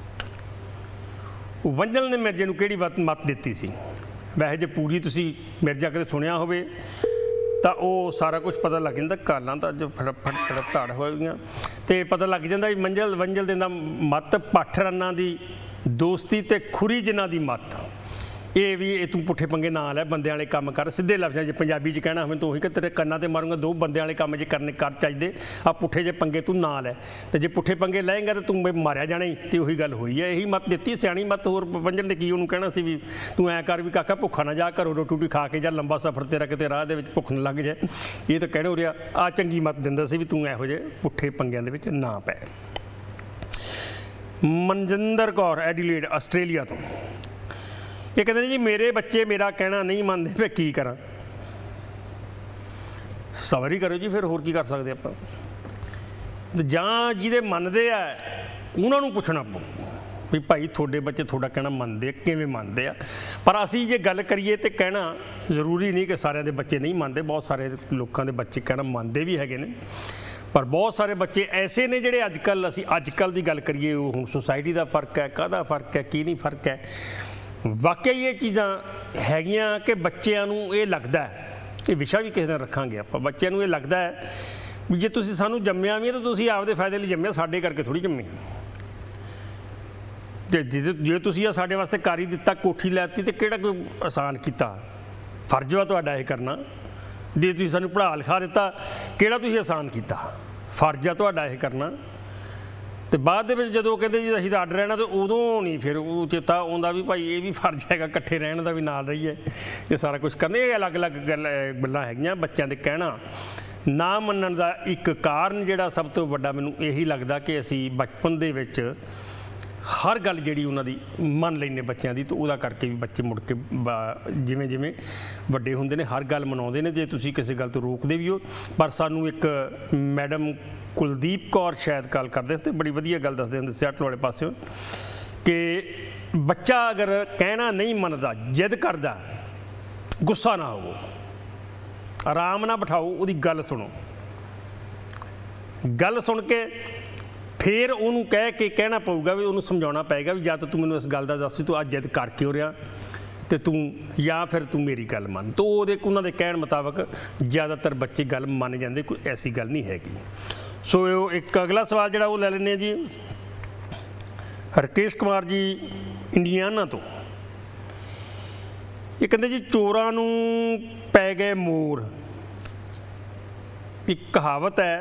[SPEAKER 1] ਉਹ ਵੰਝਲ ਨੇ ਮਿਰਜ਼ੇ ਨੂੰ ਕਿਹੜੀ ਮੱਤ ਦਿੱਤੀ ਸੀ? ਵੈਸੇ ਜੇ ਪੂਰੀ ਤੁਸੀਂ ਮਿਰਜ਼ਾ ਕਦੇ ਸੁਣਿਆ ਹੋਵੇ ਤਾਂ ਉਹ ਸਾਰਾ ਕੁਝ ਪਤਾ ਲੱਗ ਜਾਂਦਾ। ਕਾਲਾਂ ਤਾਂ ਜੋ ਫਟ ਧੜ ਹੋਈਆਂ ਅਤੇ ਪਤਾ ਲੱਗ ਜਾਂਦਾ ਵੀ ਵੰਝਲ ਦਿੰਦਾ ਮੱਤ, ਪੱਠ ਰੰਨਾਂ ਦੀ ਦੋਸਤੀ ਅਤੇ ਖੁਰੀ ਜਿਨ੍ਹਾਂ ਦੀ ਮੱਤ। ਇਹ ਵੀ ਇਹ ਤੂੰ ਪੁੱਠੇ ਪੰਗੇ ਨਾ ਲੈ, ਬੰਦਿਆਂ ਵਾਲੇ ਕੰਮ ਕਰ। ਸਿੱਧੇ ਲਫ਼ਜ਼ਾਂ 'ਚ ਪੰਜਾਬੀ 'ਚ ਕਹਿਣਾ ਹੋਵੇ ਤਾਂ ਉਹੀ ਕਿ ਤੇਰੇ ਕੰਨਾਂ 'ਤੇ ਮਾਰੂੰਗਾ, 2 ਬੰਦਿਆਂ ਵਾਲੇ ਕੰਮ ਜੇ ਕਰਨੇ ਕਰ ਚਾਹੀਦੇ, ਆ ਪੁੱਠੇ ਜੇ ਪੰਗੇ ਤੂੰ ਨਾ ਲੈ। ਅਤੇ ਜੇ ਪੁੱਠੇ ਪੰਗੇ ਲਏਂਗਾ ਤਾਂ ਤੂੰ ਮਾਰਿਆ ਜਾਣਾ ਹੀ। ਅਤੇ ਉਹੀ ਗੱਲ ਹੋਈ ਹੈ, ਇਹੀ ਮੱਤ ਦਿੱਤੀ ਸਿਆਣੀ ਮੱਤ। ਹੋਰ ਵੰਝਲ ਨੇ ਕੀ ਉਹਨੂੰ ਕਹਿਣਾ ਸੀ ਵੀ ਤੂੰ ਐਂ ਕਰ ਵੀ ਕਾਕਾ ਭੁੱਖਾ ਨਾ ਜਾ, ਘਰੋਂ ਰੋਟੀ ਖਾ ਕੇ ਜਾਂ ਲੰਬਾ ਸਫ਼ਰ ਤੇਰਾ ਕਿਤੇ ਰਾਹ ਦੇ ਵਿੱਚ ਭੁੱਖ ਨਾ ਲੱਗ ਜਾਏ। ਇਹ ਤਾਂ ਕਹਿਣਾ ਹੋ ਰਿਹਾ, ਆਹ ਚੰਗੀ ਮੱਤ ਦਿੰਦਾ ਸੀ ਵੀ ਤੂੰ ਇਹੋ ਜਿਹੇ ਪੁੱਠੇ ਪੰਗਿਆਂ ਦੇ ਵਿੱਚ ਨਾ ਪੈ। ਮਨਜਿੰਦਰ ਕੌਰ ਐਡੀਲੇਡ ਆਸਟ੍ਰੇਲੀਆ ਤੋਂ, ਇਹ ਕਹਿੰਦੇ ਨੇ ਜੀ ਮੇਰੇ ਬੱਚੇ ਮੇਰਾ ਕਹਿਣਾ ਨਹੀਂ ਮੰਨਦੇ, ਮੈਂ ਕੀ ਕਰਾਂ? ਸਬਰ ਹੀ ਕਰੋ ਜੀ, ਫਿਰ ਹੋਰ ਕੀ ਕਰ ਸਕਦੇ ਆਪਾਂ। ਜਾਂ ਜਿਹਦੇ ਮੰਨਦੇ ਆ ਉਹਨਾਂ ਨੂੰ ਪੁੱਛਣਾ ਪਊ ਵੀ ਭਾਈ ਤੁਹਾਡੇ ਬੱਚੇ ਤੁਹਾਡਾ ਕਹਿਣਾ ਮੰਨਦੇ, ਕਿਵੇਂ ਮੰਨਦੇ ਆ? ਪਰ ਅਸੀਂ ਜੇ ਗੱਲ ਕਰੀਏ ਤਾਂ ਕਹਿਣਾ ਜ਼ਰੂਰੀ ਨਹੀਂ ਕਿ ਸਾਰਿਆਂ ਦੇ ਬੱਚੇ ਨਹੀਂ ਮੰਨਦੇ, ਬਹੁਤ ਸਾਰੇ ਲੋਕਾਂ ਦੇ ਬੱਚੇ ਕਹਿਣਾ ਮੰਨਦੇ ਵੀ ਹੈਗੇ ਨੇ। पर बहुत सारे बच्चे ऐसे ने ਜਿਹੜੇ अजकल की गल करिए हुण सोसाइटी का फर्क है, काहदा फर्क है, की नहीं फर्क है। वाकई ये चीज़ां हैगियां कि बच्चों नूं ये लगता है कि विशा भी किसी दिन रखांगे आपां, बच्चों नूं ये लगता है भी जे तुसीं सानूं जम्मिया भी तो तुसीं आपदे फायदे लई जम्मिया, साडे करके थोड़ी जम्मे। जे तुसीं आ साडे वास्ते कर ही दित्ता, कोठी लैती तो किहड़ा कोई आसान कीता, फर्ज वा तुहाडा ये करना। जे तुसीं सानूं पढ़ा लिखा दित्ता, किहड़ा तुसीं आसान कीता, फर्ज आ तुहाडा ये करना। तो बाद दे विच जदों कहंदे जी असीं तां अड्ड रहना, तो उदों नहीं फिर चेता आउंदा भी भाई ये भी फर्ज हैगा इकट्ठे रहण दा भी, नाल रहीए, ये सारा कुछ करने। ये अलग अलग गल्लां हैगियां। बच्चों दे कहना ना मनण दा एक कारण जिहड़ा सब तो वड्डा मैनूं यही लगदा कि असीं बचपन दे विच हर गल जिहड़ी उन्हां दी मन लैंदे बच्चों की, तो उहदा करके भी बच्चे मुड़ के जिवें जिवें वड्डे हुंदे ने हर गल मनाउंदे ने। जे तुसीं किसी गल तो रोकदे भी हो, पर सानूं एक मैडम कुलदीप कौर शायद गल करदे ते बड़ी वधिया गल दसदे हुंदे सियाटल वाले पासिओं कि बच्चा अगर कहना नहीं मनदा, जिद करदा, गुस्सा ना होवो, आराम ना बिठाओ, उहदी गल सुनो, गल सुन के फिर उन्होंने कह के कहना पऊगा भी, उन्होंने समझाना पेगा भी, या तो तू मैनूं इस गल दा दस तू अज जिद कर क्यों रहा, तो तू या फिर तू मेरी गल मन। तो उन्होंने दे कहण मुताबक ज़्यादातर बच्चे गल मन जाते, कोई ऐसी गल नहीं हैगी। सो एक अगला सवाल जिहड़ा वो लै लैंदे जी, राकेश कुमार जी इंडियाना तो। ये कहते जी चोरां नूं पै गए मोर, एक कहावत है,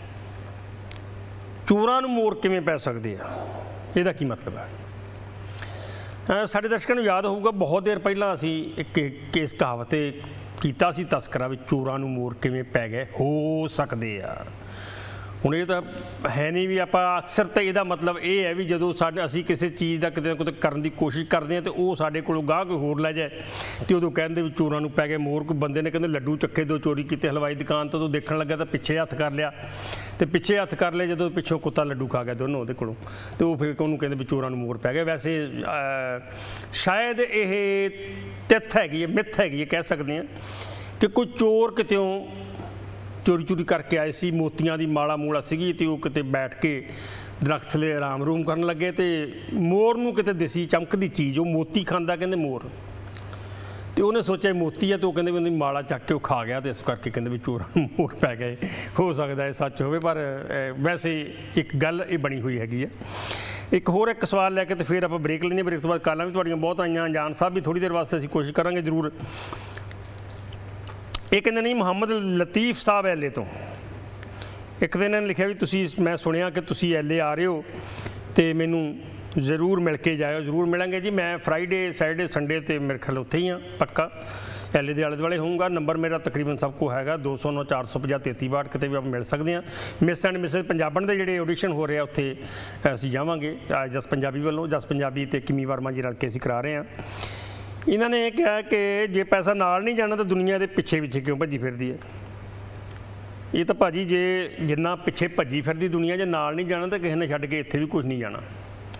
[SPEAKER 1] चोरां नूं मोर किवें पै सकदे आ, इहदा की मतलब है। साडे दर्शकों नूं याद होऊगा बहुत देर पहलां असीं एक इस कहावत ते कीता सी तस्करा भी, चोरां नूं मोर किवें पै गए हो सकदे आ। हुण ये तो है नहीं भी, आपां अक्सर तो यदा मतलब ये है भी जदों साडे असीं किसी चीज़ का किते ना किते करन दी कोशिश करते हैं, तो वो साडे कोलों गाह कोई होर लै जाए, तो उदों कहंदे भी चोरां नूं पै गए मोर। कोई बंदे ने कहंदे लड्डू चक्के दो चोरी कीते हलवाई दुकान तो देखण लग्या तो पिछे हत्थ कर लिया, तो पिछे हत्थ कर लिया, जदों पिछों कुत्ता लड्डू खा गया दोनों उहदे कोलों, तो वो फिर उहनूं कहंदे भी चोरां नूं मोर पै गए। वैसे शायद ये तिथ हैगी है, मिथ हैगी है, कह सकते हैं कि कोई चोर कितों चोरी चोरी करके आए सी, मोतियां दी माला मूला सीगी, ते वो किते बैठ के दरख्त थले आराम रूम करन लगे, तो मोर नूं किते दिसी चमकदी चीज़, वो मोती खांदा कहंदे मोर, तो उन्हें सोचा मोती है, तो कहंदे भी उन्हें माला चक के वो खा गया, तो इस करके कहंदे भी चोरां नूं मोर पै गए। हो सकदा है सच होवे, पर वैसे एक गल ये बनी हुई हैगी है। एक होर एक सवाल लैके तो फिर आप ब्रेक लेने, ब्रेक तो बाद कालां भी तुहाड़ियां बहुत आईयां, जान साहब भी थोड़ी देर वास्ते असीं कोशिश करांगे जरूर। ये कहते नहीं मुहम्मद लतीफ साहब एले तो, एक दिन इन्होंने लिखा भी तुसी, मैं सुनिया कि तुसी एले आ रहे हो, तो मैनू जरूर मिल के जाओ। जरूर मिलेंगे जी, मैं फ्राइडे सैटरडे संडे तो मेरे ख्याल उत्थे ही हाँ, पक्का एले के आले दुआले होऊंगा। नंबर मेरा तकरीबन सबको हैगा 209 450 3362, किते भी आप मिल सकते हैं। मिस एंड मिसेज पंजाबन के जोड़े ऑडिशन हो रहे हैं उत्थे असीं जावांगे, जस पंजाबी वालों, जस पंजाबी तो किमी वर्मा जी रल के असीं करा रहे हैं। इन्होंने ये कहा कि जे पैसा नाल नहीं जाना तो दुनिया के पिछे पिछे क्यों भजी फिरदी है। ये तो भाजी जे जिन्ना पिछे भजी फिरदी दुनिया, जे नाल नहीं जाना तो किसी ने छड्ड के इत्थे भी कुछ नहीं जाना।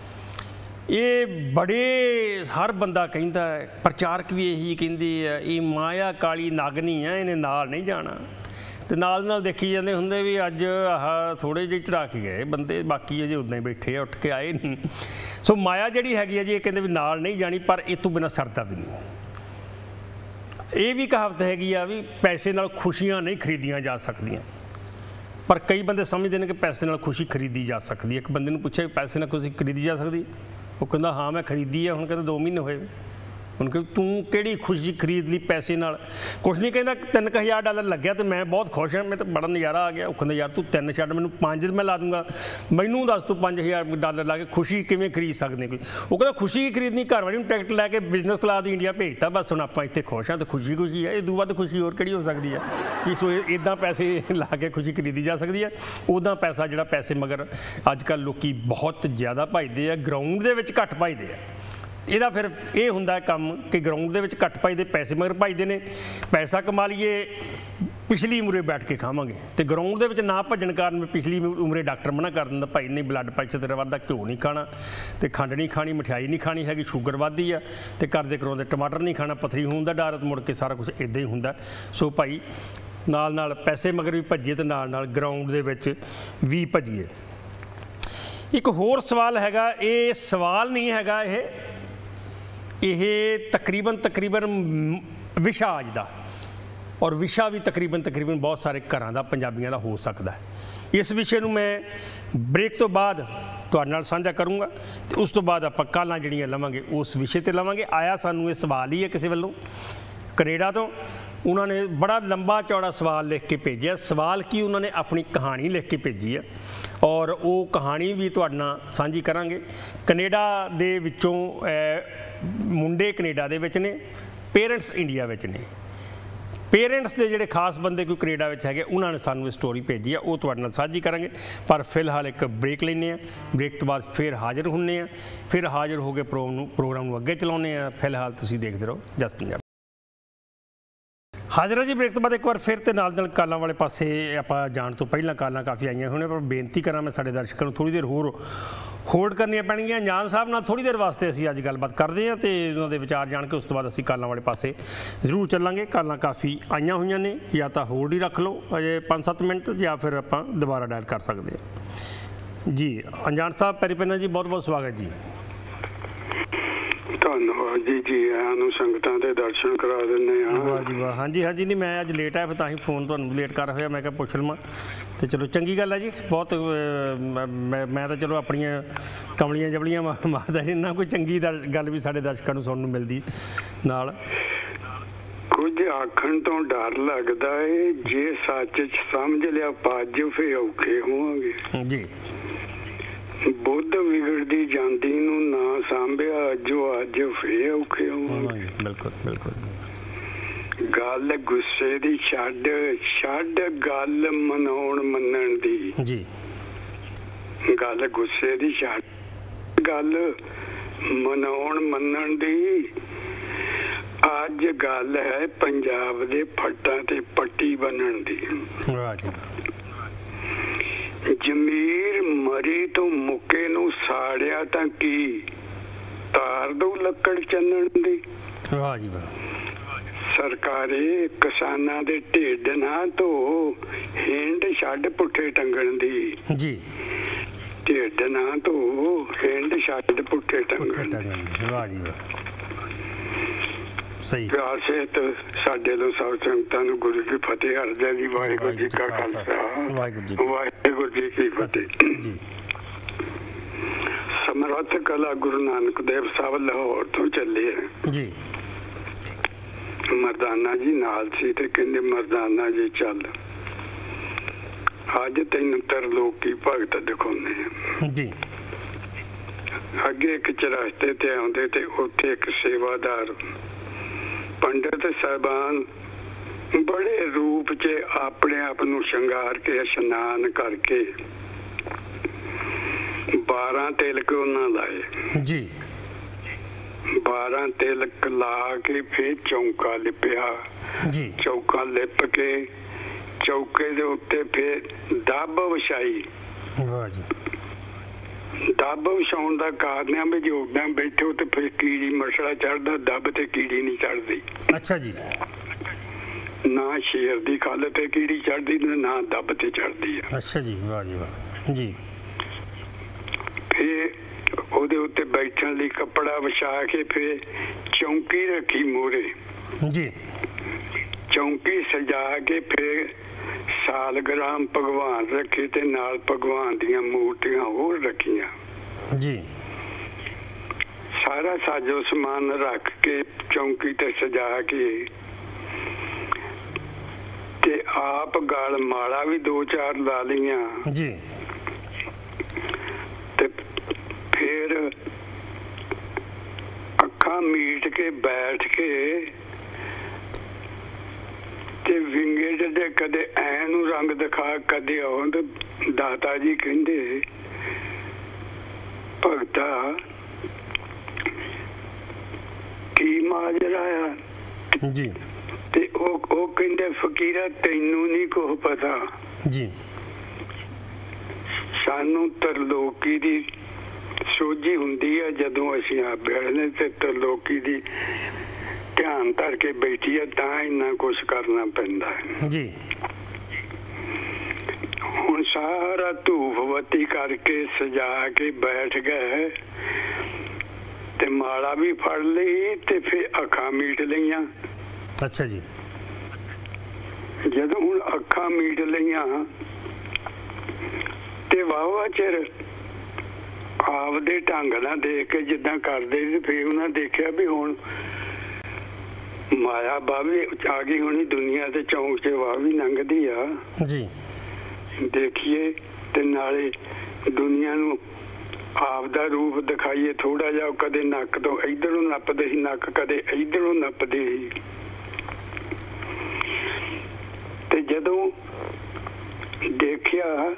[SPEAKER 1] ये बड़े हर बंदा कहता है, प्रचारक भी यही कहते हैं, ये माया काली नागनी है, इन्हें नाल नहीं जाना। तो नाल देखी जाते होंगे भी अज आह थोड़े ਜਿਹੇ चढ़ा के गए बंदे, बाकी अजे उदा ही बैठे उठ के आए नहीं। सो माया जी हैगी जी, कहते भी नाल नहीं जानी, पर इस तो बिना सरदा भी नहीं। ये भी कहावत हैगी आ भी पैसे नाल खुशियां नहीं खरीदियां जा सकदियां, पर कई बंदे समझते हैं कि पैसे नाल खुशी खरीदी जा सकती है। एक बंदे ने पूछा पैसे नाल खुशी खरीदी जा सकती, वो कहता हाँ मैं खरीदी है, हुण कहते 2 महीने होए। ਹੁਣ ਕਿ ਤੂੰ ਕਿਹੜੀ ਖੁਸ਼ੀ ਖਰੀਦ ਲਈ ਪੈਸੇ ਨਾਲ? ਕੁਛ ਨਹੀਂ ਕਹਿੰਦਾ $3000 ਲੱਗਿਆ ਤੇ ਮੈਂ ਬਹੁਤ ਖੁਸ਼ ਹਾਂ, ਮੈਂ ਤਾਂ ਬੜਾ ਨਜ਼ਾਰਾ ਆ ਗਿਆ। ਉਹ ਕਹਿੰਦਾ ਯਾਰ ਤੂੰ 3 ਛੱਡ, ਮੈਨੂੰ 5 ਮੈਂ ਲਾ ਦੂੰਗਾ, ਮੈਨੂੰ ਦੱਸ ਤੂੰ $5000 ਲਾ ਕੇ ਖੁਸ਼ੀ ਕਿਵੇਂ ਖਰੀਦ ਸਕਦੇ ਕੋਈ? ਉਹ ਕਹਿੰਦਾ ਖੁਸ਼ੀ ਹੀ ਖਰੀਦਣੀ, ਘਰ ਵਾਲੀ ਨੂੰ ਟਿਕਟ ਲੈ ਕੇ ਬਿਜ਼ਨਸ ਕਲਾਸ ਦੀ ਇੰਡੀਆ ਭੇਜਤਾ, ਬਸ ਹੁਣ ਆਪਾਂ ਇੱਥੇ ਖੁਸ਼ ਹਾਂ ਤੇ ਖੁਸ਼ੀ ਖੁਸ਼ੀ ਹੈ। ਇਹ ਤੋਂ ਵੱਧ ਖੁਸ਼ੀ ਹੋਰ ਕਿਹੜੀ ਹੋ ਸਕਦੀ ਹੈ? ਸੋ ਇੱਦਾਂ ਪੈਸੇ ਲਾ ਕੇ ਖੁਸ਼ੀ ਖਰੀਦੀ ਜਾ ਸਕਦੀ ਹੈ। ਉੱਦਾਂ ਪੈਸਾ ਜਿਹੜਾ ਪੈਸੇ ਮਗਰ ਅੱਜ ਕੱਲ੍ਹ ਲੋਕੀ ਬਹੁਤ ਜ਼ਿਆਦਾ ਭੱਜਦੇ ਆ, ਗਰਾਊਂਡ ਦੇ ਵਿੱਚ ਘੱਟ ਭੱਜਦੇ ਆ। ਇਹਦਾ ਫਿਰ ਇਹ ਹੁੰਦਾ ਕੰਮ ਕਿ ਗਰਾਊਂਡ ਦੇ ਵਿੱਚ ਘੱਟ ਭੱਜਦੇ, ਪੈਸੇ ਮਗਰ ਭੱਜਦੇ ਨੇ। ਪੈਸਾ ਕਮਾ ਲਈਏ, ਪਿਛਲੀ ਉਮਰੇ ਬੈਠ ਕੇ ਖਾਵਾਂਗੇ, ਤੇ ਗਰਾਊਂਡ ਦੇ ਵਿੱਚ ਨਾ ਭੱਜਣ ਕਾਰਨ ਪਿਛਲੀ ਉਮਰੇ ਡਾਕਟਰ ਮਨਾ ਕਰ ਦਿੰਦਾ, ਭਾਈ ਨਹੀਂ ਬਲੱਡ ਪ੍ਰੈਸ਼ਰ ਤੇਰਾ ਵੱਧਦਾ, ਘਿਓ ਨਹੀਂ ਖਾਣਾ, ਤੇ ਖੰਡ ਨਹੀਂ ਖਾਣੀ, ਮਠਿਆਈ ਨਹੀਂ ਖਾਣੀ ਹੈਗੀ, ਸ਼ੂਗਰ ਵੱਧਦੀ ਆ, ਤੇ ਕਰਦੇ ਕਰਾਉਂਦੇ ਟਮਾਟਰ ਨਹੀਂ ਖਾਣਾ, ਪੱਥਰੀ ਹੋਣ ਦਾ ਡਰ, ਮੁੜ ਕੇ ਸਾਰਾ ਕੁਝ ਇੱਦਾਂ ਹੀ ਹੁੰਦਾ। ਸੋ ਭਾਈ नाल नाल पैसे मगर भी भज्जिए ते नाल नाल ग्राउंड दे विच भी भज्जिए। एक होर सवाल हैगा, ये सवाल नहीं हैगा, ये तकरीबन विशा अज दा, और विशा भी तकरीबन बहुत सारे घरां दा पंजाबियां दा हो सकता है। इस विषय नूं मैं ब्रेक तो बाद तुहाडे नाल साझा करूँगा, तो उस तो बाद आपां कालां जिहड़ियां लवांगे उस विषय ते लवांगे। आया सानूं ये सवाल ही है किसी वालों कनेडा तो, उन्होंने बड़ा लंबा चौड़ा सवाल लिख के भेजा। सवाल की उन्होंने अपनी कहानी लिख के भेजी है, और वो कहानी भी तुहाडे नाल साझी करांगे। कनेडा दे विचों मुंडे कनेडा दे विच ने, पेरेंट्स इंडिया विच ने। पेरेंट्स के जोड़े खास बंदे कोई कनेडा है उन्होंने सानू स्टोरी भेजी है, वो तुहाडे नाल साझी करांगे। पर फिलहाल एक ब्रेक लेने, ब्रेक तो बाद फिर हाज़र होने, फिर हाज़र हो गए प्रोग्राम अगे चलाने। फिलहाल तुसीं देखते रहो जस पंजाब। हाज़र है जी ब्रेक तो बाद एक बार फिर तो नाल कालों वाले पासे आप जाण तो पहला कालां काफ़ी आईयां होने, पर बेनती करा मैं साडे दर्शकों को थोड़ी देर होर होल्ड करनियां पैणगीआं। जान साहब नाल थोड़ी देर वास्ते असीं अज गलबात करते हैं तो उन्होंने विचार जान के उस तो बाद असीं कालों वाले पासे जरूर चलांगे। कालां काफ़ी आईयां होईयां ने, या तो होल्ड ही रख लो अजे 5-7 मिनट, या फिर आपां दोबारा डायल कर सकते हैं जी। अनजान साहब पैरी पैना जी, बहुत बहुत स्वागत जी।
[SPEAKER 2] धन्यवाद जी, जी आयां संगतां दे दर्शन करा दिंदे आ।
[SPEAKER 1] वाह जी वाह, हाँ जी हाँ जी। नहीं मैं अज लेट आया, फिर तां ही फोन तुहानूं लेट कर होया, मैं पुछ लवां तो चलो चंगी गल है जी। बहुत मैं तो चलो अपनियां कमलियां जबलियां मारदा नहीं ना, कोई चंगी गल भी साडे दर्शकों नूं सुणन नूं मिलदी नाल।
[SPEAKER 2] कुछ आखण तो डर लगदा है, जे सच समझ लिया पज फिर औखे होवांगे
[SPEAKER 1] जी।
[SPEAKER 2] बुद्ध विगड़दी जांदी नूं ना सांभिया जो अज फिर औखे होवांगे।
[SPEAKER 1] बिल्कुल बिल्कुल।
[SPEAKER 2] गल गुस्से दी छड्ड गल मनाउण मन्नण दी
[SPEAKER 1] जी।
[SPEAKER 2] गल गुस्से दी छड्ड गल मनाउण मन्नण दी। अज गल है पंजाब दे फट्टां ते पट्टी बनण दी।
[SPEAKER 1] वाह जी।
[SPEAKER 2] जमीर मरी तो मुके नूं साड़िया तां की तार दो लक्कड़ चन्नण दी।
[SPEAKER 1] वाह जी वाह।
[SPEAKER 2] सरकारे किसानां दे ढिड ना तो हिंड छड्ड पुट्ठे टंगण दी
[SPEAKER 1] जी।
[SPEAKER 2] ढिड ना तो हिंड छड्ड पुट्ठे टंगण दी।
[SPEAKER 1] वाह जी वाह, सही।
[SPEAKER 2] तो साडे लो सब संगतां नूं गुरु की फतेह अर्ज़ जी। वाहिगुरू जी का खालसा, वाहिगुरू जी की फतेह जी। समर्थ कला गुरु नानक देव साहब लाहौर तो चले
[SPEAKER 1] जी।
[SPEAKER 2] मरदाना जी नाल सी ते कहंदे मरदाना जी चल अज तैनूं तरलोकी भगत दिखाउने
[SPEAKER 1] जी।
[SPEAKER 2] अगे एक चरस्ते ते आउंदे ते उत्थे एक सेवादार पंडित साहबान बड़े रूप च अपने आप नूं शंगार के इशनान करके 12 तिलक उन्हां लाए
[SPEAKER 1] जी।
[SPEAKER 2] 12 तिलक ला के फिर चौंका लिपिया
[SPEAKER 1] जी।
[SPEAKER 2] चौका लिप के चौके दे उत्ते फिर दब विछाई।
[SPEAKER 1] वाह जी।
[SPEAKER 2] दब विछाउण दा कारण है भी जो उदां बैठे तो फिर कीड़ी मसला चढ़दा, दब ते कीड़ी नहीं चढ़दी। अच्छा जी। ना शेर दी खल ते कीड़ी चढ़दी ना दब ते चढ़दी है।
[SPEAKER 1] अच्छा जी। वाह जी वाह जी।
[SPEAKER 2] फिर ਉਹਦੇ ਉੱਤੇ ਬੈਠਣ ਲਈ ਕੱਪੜਾ ਵਿਛਾ ਕੇ ਫਿਰ ਚੌਂਕੀ ਰੱਖੀ ਮੂਹਰੇ
[SPEAKER 1] ਜੀ।
[SPEAKER 2] ਚੌਂਕੀ ਸਜਾ ਕੇ ਫਿਰ ਸਾਲਗ੍ਰਾਮ ਭਗਵਾਨ ਰੱਖੇ ਤੇ ਨਾਲ ਭਗਵਾਨ ਦੀਆਂ ਮੂਰਤੀਆਂ ਹੋਰ ਰੱਖੀਆਂ
[SPEAKER 1] ਜੀ।
[SPEAKER 2] ਸਾਰਾ ਸਾਜੋ ਸਮਾਨ ਰੱਖ ਕੇ ਚੌਂਕੀ ਤੇ ਸਜਾ ਕੇ ਤੇ ਆਪ ਗਲ ਮਾਲਾ ਵੀ 2-4 ਲਾ ਲਈਆਂ
[SPEAKER 1] ਜੀ।
[SPEAKER 2] ਤੇ फिर अखा मीट के बैठ के ते विंगे जदे कदे ऐन रंग दिखा कदे आउंद दाता जी कहंदे भगता की माजरा आ
[SPEAKER 1] जी।
[SPEAKER 2] ते ओ कहंदे फकीरा तैनू नहीं कुछ पता
[SPEAKER 1] जी।
[SPEAKER 2] सानू तरलोकी दी सोझी हुंदी है जदों असीं आ बैठने ते तरलोकी दी ਧਿਆਨ ਧਰ ਕੇ ਬੈਠੀ ਹੈ ਤਾਂ ਇੰਨਾ ਕੁਛ ਕਰਨਾ ਪੈਂਦਾ ਹੈ
[SPEAKER 1] ਜੀ।
[SPEAKER 2] ਹੁਣ ਸਾਰਾ ਧੂਫ ਬੱਤੀ ਕਰਕੇ ਸਜਾ ਕੇ ਬੈਠ ਗਏ ਤੇ ਮਾਲਾ ਵੀ ਫੜ ਲਈ ਤੇ ਫਿਰ ਅੱਖਾਂ ਮੀਟ ਲਈਆਂ।
[SPEAKER 1] ਅੱਛਾ ਜੀ।
[SPEAKER 2] ਜਦੋਂ ਹੁਣ ਅੱਖਾਂ ਮੀਟ ਲਈਆਂ ਤੇ ਵਾਹਵਾ ਚਿਰ ਆਪਦੇ ਢੰਗ ਨਾਲ ਦੇਖ ਕੇ ਜਿੱਦਾਂ ਕਰਦੇ ਸੀ, ਫਿਰ ਉਹਨਾਂ ਦੇਖਿਆ ਵੀ ਹੁਣ ਮਾਇਆ ਬਾਵੀ ਆ ਗਈ ਹੋਣੀ ਦੁਨੀਆ ਤੇ, ਚੌਂਕ 'ਚ ਵਾਵੀ ਲੰਘਦੀ ਆ
[SPEAKER 1] ਜੀ।
[SPEAKER 2] ਦੇਖੀਏ ਤੇ ਨਾਲੇ ਦੁਨੀਆ ਨੂੰ ਆਪ ਦਾ ਰੂਪ ਦਿਖਾਈਏ ਥੋੜਾ ਜਿਹਾ। ਕਦੇ ਨੱਕ ਤੋਂ ਇਧਰੋਂ ਨੱਪਦੇ ਸੀ ਨੱਕ, ਕਦੇ ਇਧਰੋਂ ਨੱਪਦੇ ਸੀ। ਤੇ ਜਦੋਂ ਦੇਖਿਆ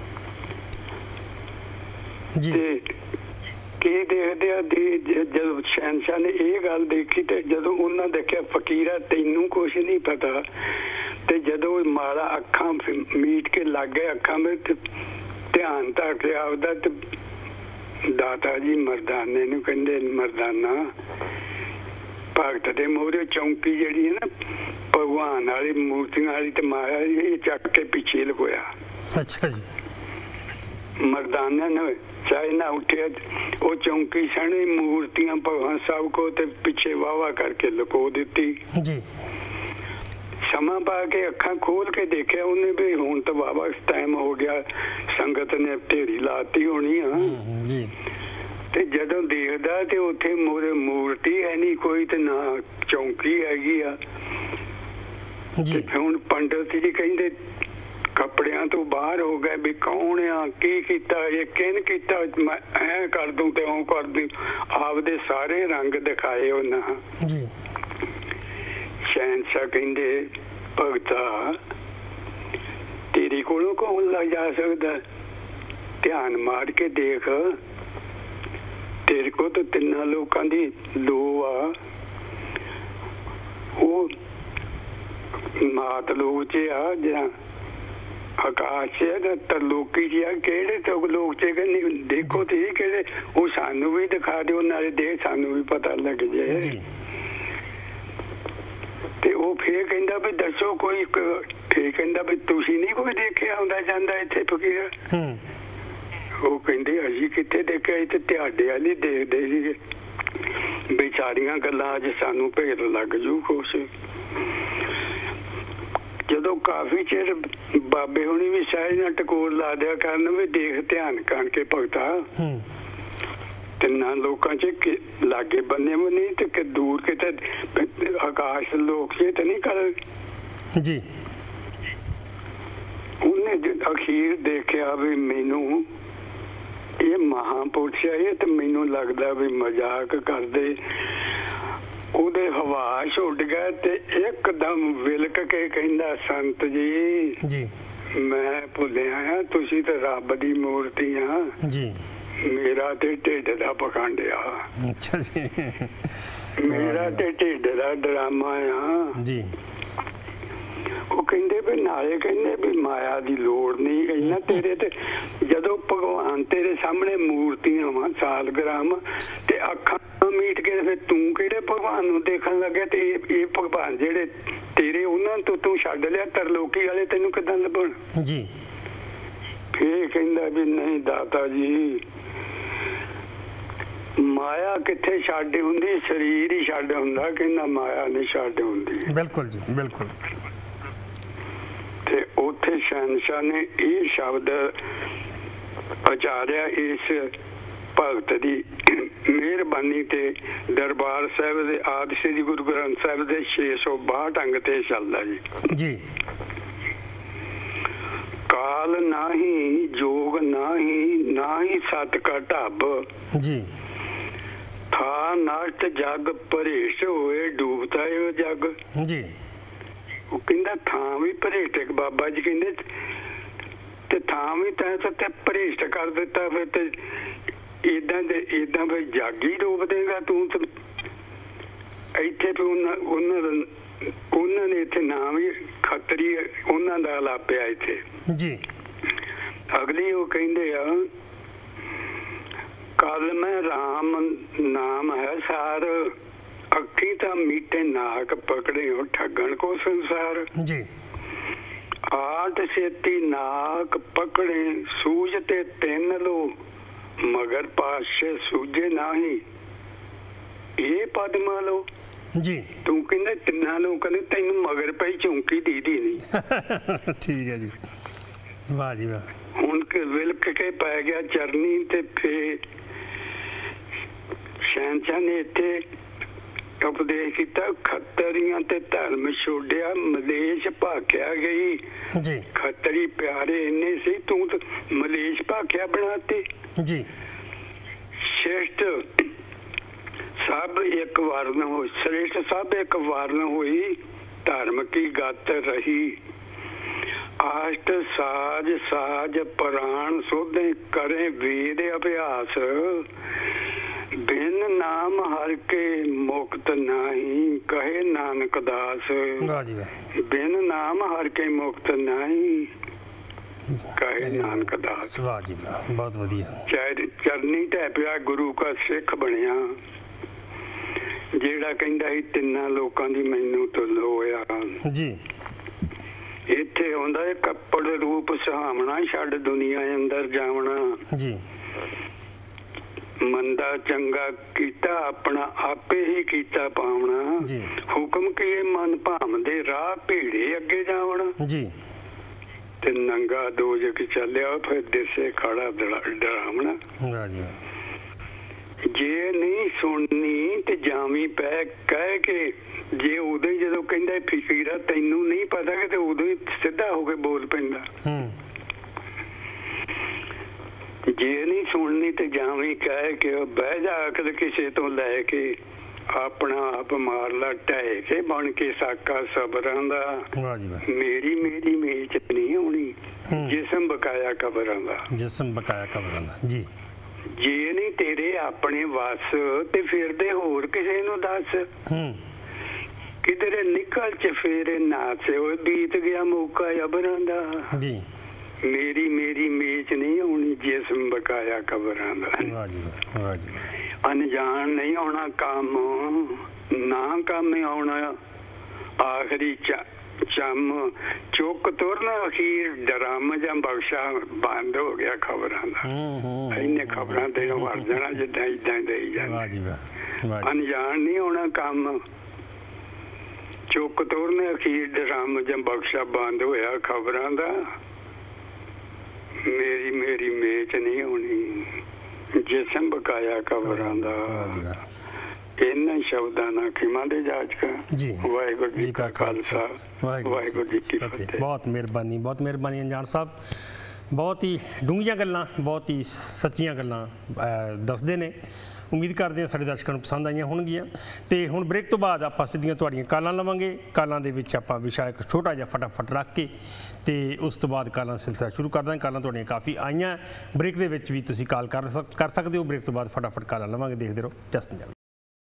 [SPEAKER 1] ਜੀ
[SPEAKER 2] ਤੇ ਕੀ ਦੇਖਦੇ ਆ ਜਦੋਂ ਸ਼ਹਿਨਸ਼ਾਹ ਨੇ ਇਹ ਗੱਲ ਦੇਖੀ ਤੇ ਜਦੋਂ ਉਹਨਾਂ ਦੇਖਿਆ ਫਕੀਰਾ ਤੈਨੂੰ ਕੁਛ ਨਹੀਂ ਪਤਾ, ਤੇ ਜਦੋਂ ਮਾਲਾ ਅੱਖਾਂ ਮੀਟ ਕੇ ਲੱਗ ਗਏ ਅੱਖਾਂ ਵਿੱਚ ਧਿਆਨ ਧਰ ਕੇ ਆਪਦਾ, ਤੇ ਦਾਤਾ ਜੀ ਮਰਦਾਨੇ ਨੂੰ ਕਹਿੰਦੇ ਮਰਦਾਨਾ ਭਗਤ ਦੇ ਮੋਹਰੇ ਚੌਂਕੀ ਜਿਹੜੀ ਹੈ ਨਾ ਭਗਵਾਨ ਵਾਲੀ ਮੂਰਤੀਆਂ ਵਾਲੀ ਤੇ ਮਾਇਆ ਇਹ ਚੱਕ ਕੇ ਪਿੱਛੇ ਲਗੋਇਆ।
[SPEAKER 1] ਅੱਛਾ ਜੀ।
[SPEAKER 2] ਮਰਦਾਨੇ ਨੇ ਚਾਹੇ ਨਾ ਉੱਠਿਆ, ਉਹ ਚੌਂਕੀ ਸਣੇ ਮੂਰਤੀਆਂ ਭਗਵਾਨ ਸਭ ਕੋ ਤੇ ਪਿੱਛੇ ਵਾਵਾ ਕਰਕੇ ਲੁਕੋ ਦਿੱਤੀ
[SPEAKER 1] ਜੀ।
[SPEAKER 2] ਸਮਾਂ ਪਾ ਕੇ ਅੱਖਾਂ ਖੋਲ ਕੇ ਦੇਖਿਆ ਉਹਨੇ ਵੀ ਹੁਣ ਤਾਂ ਬਾਬਾ ਟਾਈਮ ਹੋ ਗਿਆ, ਸੰਗਤ ਨੇ ਢੇਰੀ ਲਾਤੀ ਹੋਣੀ ਆ
[SPEAKER 1] ਜੀ।
[SPEAKER 2] ਤੇ ਜਦੋਂ ਦੇਖਦਾ ਤੇ ਉੱਥੇ ਮੋਰੇ ਮੂਰਤੀ ਹੈ ਨਹੀਂ ਕੋਈ, ਤੇ ਨਾ ਚੌਂਕੀ ਹੈਗੀ ਆ ਜੀ। ਹੁਣ ਪੰਡਤ ਜੀ ਕਹਿੰਦੇ ਕੱਪੜਿਆਂ ਤੋਂ ਬਾਹਰ ਹੋ ਗਏ ਵੀ ਕੌਣ ਆ, ਕੀ ਕੀਤਾ, ਇਹ ਕਿਹਨ ਕੀਤਾ, ਮੈਂ ਐ ਕਰ ਦੂੰ ਤੇ ਉਹ ਕਰ ਦੂੰ, ਆਪਦੇ ਸਾਰੇ ਰੰਗ ਦਿਖਾਏ ਉਹਨਾਂ
[SPEAKER 1] ਜੀ।
[SPEAKER 2] ਸ਼ਹਿਨਸ਼ਾਹ ਕਹਿੰਦੇ ਭਗਤਾ ਤੇਰੇ ਕੋਲੋਂ ਕੌਣ ਲੱਗ ਜਾ ਸਕਦਾ, ਧਿਆਨ ਮਾਰ ਕੇ ਦੇਖ, ਤੇਰੇ ਕੋਲ ਤਾਂ ਤਿੰਨਾਂ ਲੋਕਾਂ ਦੀ ਲੋ ਆ, ਉਹ ਮਾਤ ਲੋਕ ਚ ਆ ਜਾਂ ਆਕਾਸ਼ ਹੈ ਤਰਲੋਕੀ ਜੀ ਆ, ਕਿਹੜੇ ਤੋਂ ਲੋਕ ਚ ਕਹਿੰਦੇ ਦੇਖੋ ਤੇ ਕਿਹੜੇ, ਉਹ ਸਾਨੂੰ ਵੀ ਦਿਖਾ ਦਿਓ ਨਾਲੇ ਦੇ ਸਾਨੂੰ ਵੀ ਪਤਾ ਲੱਗ ਜਾਏ। ਤੇ ਉਹ ਫੇਰ ਕਹਿੰਦਾ ਵੀ ਦੱਸੋ ਕੋਈ, ਫੇਰ ਕਹਿੰਦਾ ਵੀ ਤੁਸੀਂ ਨਹੀਂ ਕੋਈ ਦੇਖਿਆ ਆਉਂਦਾ ਜਾਂਦਾ ਇੱਥੇ ਫਕੀਰ? ਉਹ ਕਹਿੰਦੇ ਅਸੀਂ ਕਿੱਥੇ ਦੇਖਿਆ, ਇੱਥੇ ਤੁਹਾਡੇ ਵਾਲੀ ਦੇਖਦੇ ਸੀਗੇ, ਵਿਚਾਰੀਆਂ ਗੱਲਾਂ ਅੱਜ ਸਾਨੂੰ ਭੇਦ ਲੱਗ ਜੂ ਕੁਛ। ਜਦੋਂ ਕਾਫੀ ਚਿਰ ਬਾਬੇ ਹੁਣੀ ਵੀ ਸਹਿਜ ਨਾਲ ਟਕੋਰ ਲਾ ਦਿਆ ਕਰਨ ਵੀ ਦੇਖ ਧਿਆਨ ਕਰਕੇ ਭਗਤਾ ਤਿੰਨਾਂ ਲੋਕਾਂ ਚ ਲਾਗੇ ਬੰਨੇ ਵੀ ਨਹੀਂ ਤੇ ਕਿ ਦੂਰ ਕਿਤੇ ਆਕਾਸ਼ ਲੋਕ ਚ ਤੇ ਨਹੀਂ ਕਰ
[SPEAKER 1] ਜੀ।
[SPEAKER 2] ਉਹਨੇ ਅਖੀਰ ਦੇਖਿਆ ਵੀ ਮੈਨੂੰ ਇਹ ਮਹਾਂਪੁਰਸ਼ ਹੈ ਤੇ ਮੈਨੂੰ ਲੱਗਦਾ ਵੀ ਮਜ਼ਾਕ ਕਰਦੇ, ਉਹਦੇ ਹਵਾਸ਼ ਉੱਡ ਗਿਆ ਤੇ ਇੱਕਦਮ ਵਿਲਕ ਕੇ ਕਹਿੰਦਾ ਸੰਤ ਜੀ ਮੈਂ ਭੁੱਲਿਆ ਆ, ਤੁਸੀਂ ਤਾਂ ਰੱਬ ਦੀ ਮੂਰਤੀ ਆ ਜੀ, ਮੇਰਾ ਤੇ ਢਿੱਡ ਦਾ ਪਖੰਡਿਆ। ਅੱਛਾ ਜੀ। ਮੇਰਾ ਤੇ ਢਿੱਡ ਦਾ ਡਰਾਮਾ ਆ ਜੀ। ਉਹ ਕਹਿੰਦੇ ਵੀ ਨਾਲੇ ਕਹਿੰਦੇ ਵੀ ਮਾਇਆ ਦੀ ਲੋੜ ਨਹੀਂ ਇਹਨਾਂ ਤੇਰੇ ਤੇ, ਜਦੋਂ ਭਗਵਾਨ ਤੇਰੇ ਸਾਹਮਣੇ ਮੂਰਤੀਆਂ ਵਾ ਸਾਲਗ੍ਰਾਮ ਤੇ ਅੱਖਾਂ ਮੀਟ ਕੇ ਫਿਰ ਤੂੰ ਕਿਹੜੇ ਭਗਵਾਨ ਨੂੰ ਦੇਖਣ ਲੱਗਿਆ, ਤੇ ਇਹ ਭਗਵਾਨ ਜਿਹੜੇ ਤੇਰੇ ਉਹਨਾਂ ਤੋਂ ਤੂੰ ਛੱਡ ਲਿਆ, ਤਰਲੋਕੀ ਵਾਲੇ ਤੈਨੂੰ ਕਿੱਦਾਂ ਲੱਭਣ ਜੀ? ਫੇਰ ਕਹਿੰਦਾ ਵੀ ਨਹੀਂ ਦਾਤਾ ਜੀ ਮਾਇਆ ਕਿੱਥੇ ਛੱਡ ਹੁੰਦੀ, ਸਰੀਰ ਹੀ ਛੱਡ ਹੁੰਦਾ, ਕਹਿੰਦਾ ਮਾਇਆ ਨਹੀਂ ਛੱਡ ਹੁੰਦੀ। ਬਿਲਕੁਲ ਜੀ ਬਿਲਕੁਲ। ਤੇ ਉੱਥੇ ਸ਼ਹਿਨਸ਼ਾਹ ਨੇ ਇਹ ਸ਼ਬਦ ਉਚਾਰਿਆ ਇਸ ਭਗਤ ਦੀ ਮਿਹਰਬਾਨੀ ਤੇ ਦਰਬਾਰ ਸਾਹਿਬ ਦੇ ਆਦਿ ਸ੍ਰੀ ਗੁਰੂ ਗ੍ਰੰਥ ਸਾਹਿਬ ਦੇ 662 ਅੰਗ ਤੇ ਚੱਲਦਾ ਜੀ। ਕਾਲ ਨਾਹੀ ਜੋਗ ਨਾਹੀ ਨਾਹੀ ਸਤ ਕਾ ਢੱਬ ਜੀ, ਥਾ ਨਸ਼ਟ ਜਗ ਭਰੇਸ਼ ਹੋਏ ਡੂਬਤਾ ਇਹ ਜਗ ਜੀ। ਉਹ ਕਹਿੰਦਾ ਥਾਂ ਵੀ ਭਰੇਸ਼ਟ, ਬਾਬਾ ਜੀ ਕਹਿੰਦੇ ਤੇ ਥਾਂ ਵੀ ਤੈਂ ਤੇ ਭਰੇਸ਼ਟ ਕਰ ਦਿੱਤਾ, ਫਿਰ ਤੇ ਏਦਾਂ ਦੇ ਏਦਾਂ ਫਿਰ ਜੱਗ ਹੀ ਡੋਬ ਦੇਗਾ ਤੂੰ। ਇੱਥੇ ਉਹਨਾਂ ਨੇ ਇੱਥੇ ਨਾਮ ਹੀ ਖੱਤਰੀ ਉਹਨਾਂ ਦਾ ਲਾਪਿਆ ਇੱਥੇ ਜੀ। ਅਗਲੀ ਉਹ ਕਹਿੰਦੇ ਆ ਕਲ ਮੈਂ ਰਾਮ ਨਾਮ ਹੈ ਸਾਰ अखी ता मीटे नाक पकड़े हो ठगन को संसार
[SPEAKER 1] जी।
[SPEAKER 2] आठ सेती नाक पकड़े सूझते तेन लो मगर पाशे सूझे नाही ये पदमा लो
[SPEAKER 1] जी।
[SPEAKER 2] तू कहना तिना लोगों ने तेन मगर पई चौंकी दीदी नहीं
[SPEAKER 1] ठीक है जी, वाह जी वाह।
[SPEAKER 2] ਹੁਣ ਕਿ ਵਿਲਕ ਕੇ ਪੈ ਗਿਆ ਚਰਨੀ ਤੇ ਫੇ ਸ਼ਹਿਨਸ਼ਾਹ ਨੇ ਇੱਥੇ ਉਪਦੇਸ਼ ਕੀਤਾ ਖੱਤਰੀਆਂ ਤੇ ਧਰਮ ਛੋੜਿਆ ਮਲੇਸ਼ ਭਾਖਿਆ ਗਈ
[SPEAKER 1] ਜੀ।
[SPEAKER 2] ਖੱਤਰੀ ਪਿਆਰੇ ਇੰਨੇ ਸੀ ਤੂੰ ਤਾਂ ਮਲੇਸ਼ ਭਾਖਿਆ ਬਣਾਤੀ
[SPEAKER 1] ਜੀ।
[SPEAKER 2] श्रेष्ठ सब एक वर्ण हो श्रेष्ठ सब एक वर्ण हुई धर्म की गत रही आष्ट साज साज प्राण सोधे करे वेद अभ्यास बिन नाम हर के मुक्त नहीं कहे नानक दास बिन नाम हर के मुक्त नहीं कहे नानक दास।
[SPEAKER 1] वाह जी वाह, बहुत वधिया।
[SPEAKER 2] चरनी ढह पिया गुरु का सिख बनिया ਜਿਹੜਾ ਕਹਿੰਦਾ ਸੀ ਤਿੰਨਾਂ ਲੋਕਾਂ ਦੀ ਮੈਨੂੰ ਤੋਂ ਲੋਇਆ
[SPEAKER 1] ਜੀ।
[SPEAKER 2] ਇੱਥੇ ਆਉਂਦਾ ਹੈ ਕੱਪੜ ਰੂਪ ਸੁਹਾਵਣਾ ਛੱਡ ਦੁਨੀਆ ਅੰਦਰ ਜਾਵਣਾ
[SPEAKER 1] ਜੀ।
[SPEAKER 2] ਮੰਦਾ ਚੰਗਾ ਕੀਤਾ ਆਪਣਾ ਆਪੇ ਹੀ ਕੀਤਾ ਪਾਵਣਾ
[SPEAKER 1] ਜੀ।
[SPEAKER 2] ਹੁਕਮ ਕੀਏ ਮਨ ਭਾਵਦੇ ਰਾਹ ਭੀੜੇ ਅੱਗੇ ਜਾਵਣਾ
[SPEAKER 1] ਜੀ।
[SPEAKER 2] ਤੇ ਨੰਗਾ ਦੋਜਕ ਚੱਲਿਆ ਫਿਰ ਦਿਸੇ ਖੜਾ ਡਰਾਵਣਾ।
[SPEAKER 1] ਵਾਹ ਜੀ ਵਾਹ।
[SPEAKER 2] ਜੇ ਨਹੀਂ ਸੁਣਨੀ ਤੇ ਜਾਵੀਂ ਪੈ ਕਹਿ ਕੇ ਜੇ ਉਦੋਂ ਹੀ ਜਦੋਂ ਕਹਿੰਦਾ ਫਿਕੀਰਾ ਤੈਨੂੰ ਨਹੀਂ ਪਤਾ ਕਿ ਤੇ ਉਦੋਂ ਹੀ ਸਿੱਧਾ ਹੋ ਕੇ ਬੋਲ ਪੈਂਦਾ। ਜੇ ਨਹੀਂ ਸੁਣਨੀ ਤੇ ਜਾਵੀਂ ਕਹਿ ਕੇ ਬਹਿ ਜਾ ਅਕਲ ਕਿਸੇ ਤੋਂ ਲੈ ਕੇ ਆਪਣਾ ਆਪ ਮਾਰ ਲਾ ਢਹਿ ਕੇ ਬਣ ਕੇ ਸਾਕਾ ਸਬਰਾਂ ਦਾ ਮੇਰੀ ਮੇਰੀ ਮੇਚ ਨਹੀਂ ਆਉਣੀ ਜਿਸਮ ਬਕਾਇਆ ਕਬਰਾਂ ਦਾ
[SPEAKER 1] ਜਿਸਮ ਬਕਾਇਆ ਕਬਰਾਂ ਦਾ ਜੀ।
[SPEAKER 2] ਜੇ ਨਹੀਂ ਤੇਰੇ ਆਪਣੇ ਵਸ ਤੇ ਫਿਰਦੇ ਹੋਰ ਕਿਸੇ ਨੂੰ ਦੱਸ ਕਿਧਰੇ ਨਿਕਲ ਚ ਫੇਰੇ ਨਾਸੇ ਉਹ ਬੀਤ ਗਿਆ ਮੌਕਾ ਅਬਰਾਂ ਦਾ
[SPEAKER 1] ਜੀ।
[SPEAKER 2] ਮੇਰੀ ਮੇਰੀ ਮੇਚ ਨਹੀਂ ਆਉਣੀ ਜਿਸਮ ਬਕਾਇਆ ਕਬਰਾਂ ਦਾ।
[SPEAKER 1] ਵਾਹ ਜੀ ਵਾਹ ਜੀ।
[SPEAKER 2] ਅਣਜਾਣ ਨਹੀਂ ਆਉਣਾ ਕੰਮ ਨਾ ਕੰਮ ਆਉਣਾ ਆਖਰੀ ਚੰਮ ਚੁੱਕ ਤੁਰਨ ਅਖੀਰ ਡਰਮ ਜਾਂ ਬਖਸ਼ਾ ਬੰਦ ਹੋ ਗਿਆ ਖਬਰਾਂ ਦਾ। ਇਹਨੇ ਖਬਰਾਂ ਤੇ ਵਰ ਜਾਣਾ ਜਿੱਦਾਂ ਇਦਾਂ ਦੇਈ ਜਾਣਾ। ਅਣਜਾਣ ਨਹੀਂ ਆਉਣਾ ਕੰਮ ਚੁੱਕ ਤੁਰਨ ਅਖੀਰ ਡਰਮ ਜਾਂ ਬਖਸ਼ਾ ਬੰਦ ਹੋਇਆ ਖਬਰਾਂ ਦਾ ਮੇਰੀ ਮੇਰੀ ਮੇਚ ਨਹੀਂ ਹੋਣੀ ਜਿਸਮ ਬਕਾਇਆ ਕਬਰਾਂ ਦਾ। ਇਹਨਾਂ ਸ਼ਬਦਾਂ ਨਾਲ ਖਿਮਾ ਦੇ ਜਾਚਕਾ ਜੀ। ਵਾਹਿਗੁਰੂ ਜੀ ਕਾ ਖਾਲਸਾ ਵਾਹਿਗੁਰੂ ਜੀ ਕੀ ਫਤਿਹ।
[SPEAKER 1] ਬਹੁਤ ਮਿਹਰਬਾਨੀ ਅਨਜਾਨ ਸਾਹਿਬ। ਬਹੁਤ ਹੀ ਡੂੰਘੀਆਂ ਗੱਲਾਂ ਬਹੁਤ ਹੀ ਸੱਚੀਆਂ ਗੱਲਾਂ ਦੱਸਦੇ ਨੇ। ਉਮੀਦ ਕਰਦੇ ਹਾਂ ਸਾਡੇ ਦਰਸ਼ਕਾਂ ਨੂੰ ਪਸੰਦ ਆਈਆਂ ਹੋਣਗੀਆਂ। ਤੇ ਹੁਣ ਬ੍ਰੇਕ ਤੋਂ ਬਾਅਦ ਆਪਾਂ ਸਿੱਧੀਆਂ ਤੁਹਾਡੀਆਂ ਕਾਲਾਂ ਲਵਾਂਗੇ। ਕਾਲਾਂ ਦੇ ਵਿੱਚ ਆਪਾਂ ਵਿਸ਼ਾ ਇੱਕ ਛੋਟਾ ਜਿਹਾ ਫਟਾਫਟ ਰੱਖ ਕੇ ਤੇ ਉਸ ਤੋਂ ਬਾਅਦ ਕਾਲਾਂ ਸਿਲਸਿਲਾ ਸ਼ੁਰੂ ਕਰ ਦਾਂਗੇ। ਕਾਲਾਂ ਤੁਹਾਡੀਆਂ ਕਾਫੀ ਆਈਆਂ। ਬ੍ਰੇਕ ਦੇ ਵਿੱਚ ਵੀ ਤੁਸੀਂ ਕਾਲ ਕਰ ਸਕਦੇ ਹੋ। ਬ੍ਰੇਕ ਤੋਂ ਬਾਅਦ ਫਟਾਫਟ ਕਾਲਾਂ ਲਵਾਂਗੇ। ਦੇਖਦੇ ਰਹੋ ਜਸ ਪੰਜਾਬ।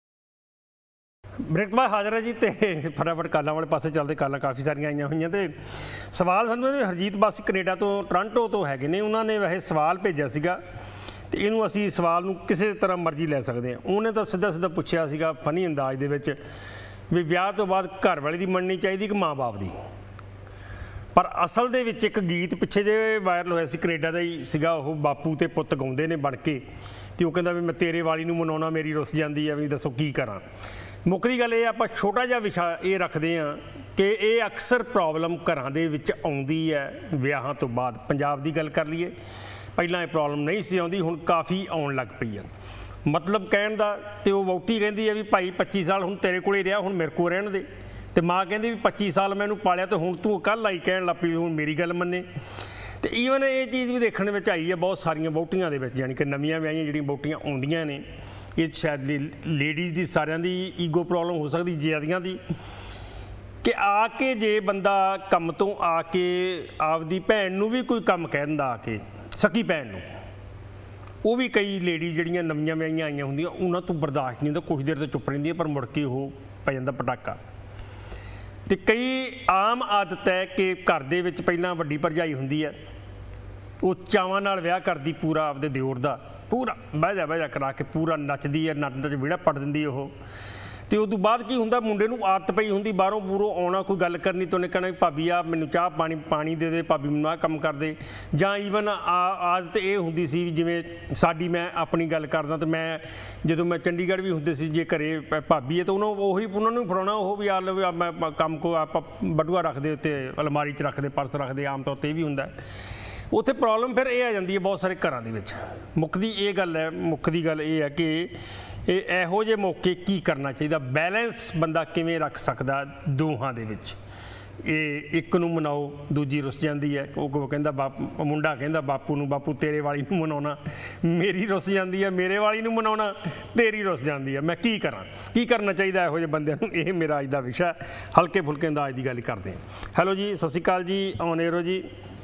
[SPEAKER 1] ਬ੍ਰੇਕ ਤੋਂ ਬਾਅਦ ਹਾਜ਼ਰ ਹੈ ਜੀ ਤੇ ਫਟਾਫਟ ਕਾਲਾਂ ਵਾਲੇ ਪਾਸੇ ਚੱਲਦੇ। ਕਾਲਾਂ ਕਾਫੀ ਸਾਰੀਆਂ ਆਈਆਂ ਹੋਈਆਂ ਤੇ ਸਵਾਲ ਸਾਨੂੰ ਹਰਜੀਤ ਬਾਸੀ ਕੈਨੇਡਾ ਤੋਂ ਟੋਰਾਂਟੋ ਤੋਂ ਹੈਗੇ ਨੇ। ਉਹਨਾਂ ਨੇ ਵੈਸੇ ਸਵਾਲ ਭੇਜਿਆ ਸੀਗਾ ਤੇ ਇਹਨੂੰ ਅਸੀਂ ਸਵਾਲ ਨੂੰ ਕਿਸੇ ਤਰ੍ਹਾਂ ਮਰਜ਼ੀ ਲੈ ਸਕਦੇ ਹਾਂ। ਉਹਨੇ ਤਾਂ ਸਿੱਧਾ ਪੁੱਛਿਆ ਸੀਗਾ ਫਨੀ ਅੰਦਾਜ਼ ਦੇ ਵਿੱਚ ਵੀ ਵਿਆਹ ਤੋਂ ਬਾਅਦ ਘਰ ਵਾਲੇ ਦੀ ਮੰਨਣੀ ਚਾਹੀਦੀ ਕਿ ਮਾਂ ਬਾਪ ਦੀ। ਪਰ ਅਸਲ ਦੇ ਵਿੱਚ ਇੱਕ ਗੀਤ ਪਿੱਛੇ ਜੇ ਵਾਇਰਲ ਹੋਇਆ ਸੀ ਕੈਨੇਡਾ ਦਾ ਹੀ ਸੀਗਾ। ਉਹ ਬਾਪੂ ਤੇ ਪੁੱਤ ਗਾਉਂਦੇ ਨੇ ਬਣ ਕੇ ਤੇ ਉਹ ਕਹਿੰਦਾ ਵੀ ਮੈਂ ਤੇਰੇ ਵਾਲੀ ਨੂੰ ਮਨਾਉਣਾ ਮੇਰੀ ਰੁੱਸ ਜਾਂਦੀ ਆ ਵੀ ਦੱਸੋ ਕੀ ਕਰਾਂ। ਮੁੱਕਦੀ ਗੱਲ ਇਹ ਆਪਾਂ ਛੋਟਾ ਜਿਹਾ ਵਿਸ਼ਾ ਇਹ ਰੱਖਦੇ ਹਾਂ ਕਿ ਇਹ ਅਕਸਰ ਪ੍ਰੋਬਲਮ ਘਰਾਂ ਦੇ ਵਿੱਚ ਆਉਂਦੀ ਹੈ ਵਿਆਹਾਂ ਤੋਂ ਬਾਅਦ। ਪੰਜਾਬ ਦੀ ਗੱਲ ਕਰ ਲਈਏ ਪਹਿਲਾਂ ਇਹ ਪ੍ਰੋਬਲਮ ਨਹੀਂ ਸੀ ਆਉਂਦੀ, ਹੁਣ ਕਾਫੀ ਆਉਣ ਲੱਗ ਪਈ ਆ। ਮਤਲਬ ਕਹਿਣ ਦਾ ਤੇ ਉਹ ਵਹੁਟੀ ਕਹਿੰਦੀ ਹੈ ਵੀ ਭਾਈ 25 ਸਾਲ ਹੁਣ ਤੇਰੇ ਕੋਲੇ ਰਿਹਾ ਹੁਣ ਮੇਰੇ ਕੋਲ ਰਹਿਣ ਦੇ। ਤੇ ਮਾਂ ਕਹਿੰਦੀ ਵੀ 25 ਸਾਲ ਮੈਨੂੰ ਪਾਲਿਆ ਤੇ ਹੁਣ ਤੂੰ ਕੱਲ੍ਹ ਆਈ ਕਹਿਣ ਲੱਗ ਪਈ ਹੁਣ ਮੇਰੀ ਗੱਲ ਮੰਨੇ। ਤੇ ਈਵਨ ਇਹ ਚੀਜ਼ ਵੀ ਦੇਖਣ ਵਿੱਚ ਆਈ ਹੈ ਬਹੁਤ ਸਾਰੀਆਂ ਵਹੁਟੀਆਂ ਦੇ ਵਿੱਚ, ਯਾਨੀ ਕਿ ਨਵੀਆਂ ਵਿਆਹੀਆਂ ਜਿਹੜੀਆਂ ਵਹੁਟੀਆਂ ਆਉਂਦੀਆਂ ਨੇ ਇਹ ਸ਼ਾਇਦ ਲੇਡੀਜ਼ ਦੀ ਸਾਰਿਆਂ ਦੀ ਈਗੋ ਪ੍ਰੋਬਲਮ ਹੋ ਸਕਦੀ ਜ਼ਿਆਦੀਆਂ ਦੀ ਕਿ ਆ ਕੇ ਜੇ ਬੰਦਾ ਕੰਮ ਤੋਂ ਆ ਕੇ ਆਪਦੀ ਭੈਣ ਨੂੰ ਵੀ ਕੋਈ ਕੰਮ ਕਹਿ ਦਿੰਦਾ ਆ ਕੇ ਸਕੀ ਭੈਣ ਨੂੰ, ਉਹ ਵੀ ਕਈ ਲੇਡੀ ਜਿਹੜੀਆਂ ਨਵੀਆਂ ਵਿਆਹੀਆਂ ਆਈਆਂ ਹੁੰਦੀਆਂ ਉਹਨਾਂ ਤੋਂ ਬਰਦਾਸ਼ਤ ਨਹੀਂ ਹੁੰਦਾ। ਕੁਛ ਦੇਰ ਤੋਂ ਚੁੱਪ ਰਹਿੰਦੀਆਂ ਪਰ ਮੁੜ ਕੇ ਉਹ ਪੈ ਜਾਂਦਾ ਪਟਾਕਾ। ਤੇ ਕਈ ਆਮ ਆਦਤ ਹੈ ਕਿ ਘਰ ਦੇ ਵਿੱਚ ਪਹਿਲਾਂ ਵੱਡੀ ਭਰਜਾਈ ਹੁੰਦੀ ਹੈ ਉਹ ਚਾਵਾਂ ਨਾਲ ਵਿਆਹ ਕਰਦੀ ਪੂਰਾ ਆਪਦੇ ਦਿਓਰ ਦਾ, ਪੂਰਾ ਬਹਿ ਜਾ ਕਰਾ ਕੇ ਪੂਰਾ ਨੱਚਦੀ ਹੈ, ਨੱਚ ਵਿਹੜਾ ਪੱਟ ਦਿੰਦੀ ਉਹ। ਤੇ ਉਸ ਤੋਂ ਬਾਅਦ ਕੀ ਹੁੰਦਾ, ਮੁੰਡੇ ਨੂੰ ਆਦਤ ਪਈ ਹੁੰਦੀ ਬਾਹਰੋਂ ਬੂਰੋਂ ਆਉਣਾ, ਕੋਈ ਗੱਲ ਕਰਨੀ ਤਾਂ ਉਹਨੇ ਕਹਿਣਾ ਭਾਬੀ ਆ ਮੈਨੂੰ ਚਾਹ ਪਾਣੀ ਦੇ ਦੇ, ਭਾਬੀ ਮੈਨੂੰ ਆਹ ਕੰਮ ਕਰ ਦੇ। ਜਾਂ ਈਵਨ ਆਦਤ ਇਹ ਹੁੰਦੀ ਸੀ ਜਿਵੇਂ ਸਾਡੀ, ਮੈਂ ਆਪਣੀ ਗੱਲ ਕਰਦਾ, ਤਾਂ ਮੈਂ ਜਦੋਂ ਮੈਂ ਚੰਡੀਗੜ੍ਹ ਵੀ ਹੁੰਦੇ ਸੀ, ਜੇ ਘਰੇ ਭਾਬੀ ਹੈ ਤਾਂ ਉਹਨਾਂ ਨੂੰ ਫੜਾਉਣਾ, ਉਹ ਵੀ ਆ ਲਵੇ ਮੈਂ ਕੰਮ ਕੋ ਆਪਾਂ ਬਟੂਆ ਰੱਖਦੇ ਉੱਤੇ, ਅਲਮਾਰੀ 'ਚ ਰੱਖਦੇ, ਪਰਸ ਰੱਖਦੇ, ਆਮ ਤੌਰ 'ਤੇ ਇਹ ਵੀ ਹੁੰਦਾ। ਉੱਥੇ ਪ੍ਰੋਬਲਮ ਫਿਰ ਇਹ ਆ ਜਾਂਦੀ ਹੈ ਬਹੁਤ ਸਾਰੇ ਘਰਾਂ ਦੇ ਵਿੱਚ। ਮੁੱਕਦੀ ਗੱਲ ਇਹ ਹੈ ਕਿ ਇਹੋ ਜਿਹੇ ਮੌਕੇ ਕੀ ਕਰਨਾ ਚਾਹੀਦਾ, ਬੈਲੈਂਸ ਬੰਦਾ ਕਿਵੇਂ ਰੱਖ ਸਕਦਾ ਦੋਹਾਂ ਦੇ ਵਿੱਚ। ਇਹ ਇੱਕ ਨੂੰ ਮਨਾਓ, ਦੂਜੀ ਰੁੱਸ ਜਾਂਦੀ ਹੈ, ਉਹ ਕਹਿੰਦਾ ਮੁੰਡਾ ਕਹਿੰਦਾ ਬਾਪੂ ਨੂੰ, ਬਾਪੂ ਤੇਰੇ ਵਾਲੀ ਨੂੰ ਮਨਾਉਣਾ, ਮੇਰੀ ਰੁੱਸ ਜਾਂਦੀ ਹੈ, ਮੇਰੇ ਵਾਲੀ ਨੂੰ ਮਨਾਉਣਾ, ਤੇਰੀ ਰੁੱਸ ਜਾਂਦੀ ਹੈ, ਮੈਂ ਕੀ ਕਰਾਂ, ਕੀ ਕਰਨਾ ਚਾਹੀਦਾ ਇਹੋ ਜਿਹੇ ਬੰਦਿਆਂ ਨੂੰ। ਇਹ ਮੇਰਾ ਅੱਜ ਦਾ ਵਿਸ਼ਾ, ਹਲਕੇ ਫੁਲਕੇ ਅੰਦਾਜ਼ ਦੀ ਗੱਲ ਕਰਦੇ ਹਾਂ। ਹੈਲੋ ਜੀ, ਸਤਿ ਸ਼੍ਰੀ ਅਕਾਲ ਜੀ, ਔਨ ਏਅਰ ਹੋ ਜੀ,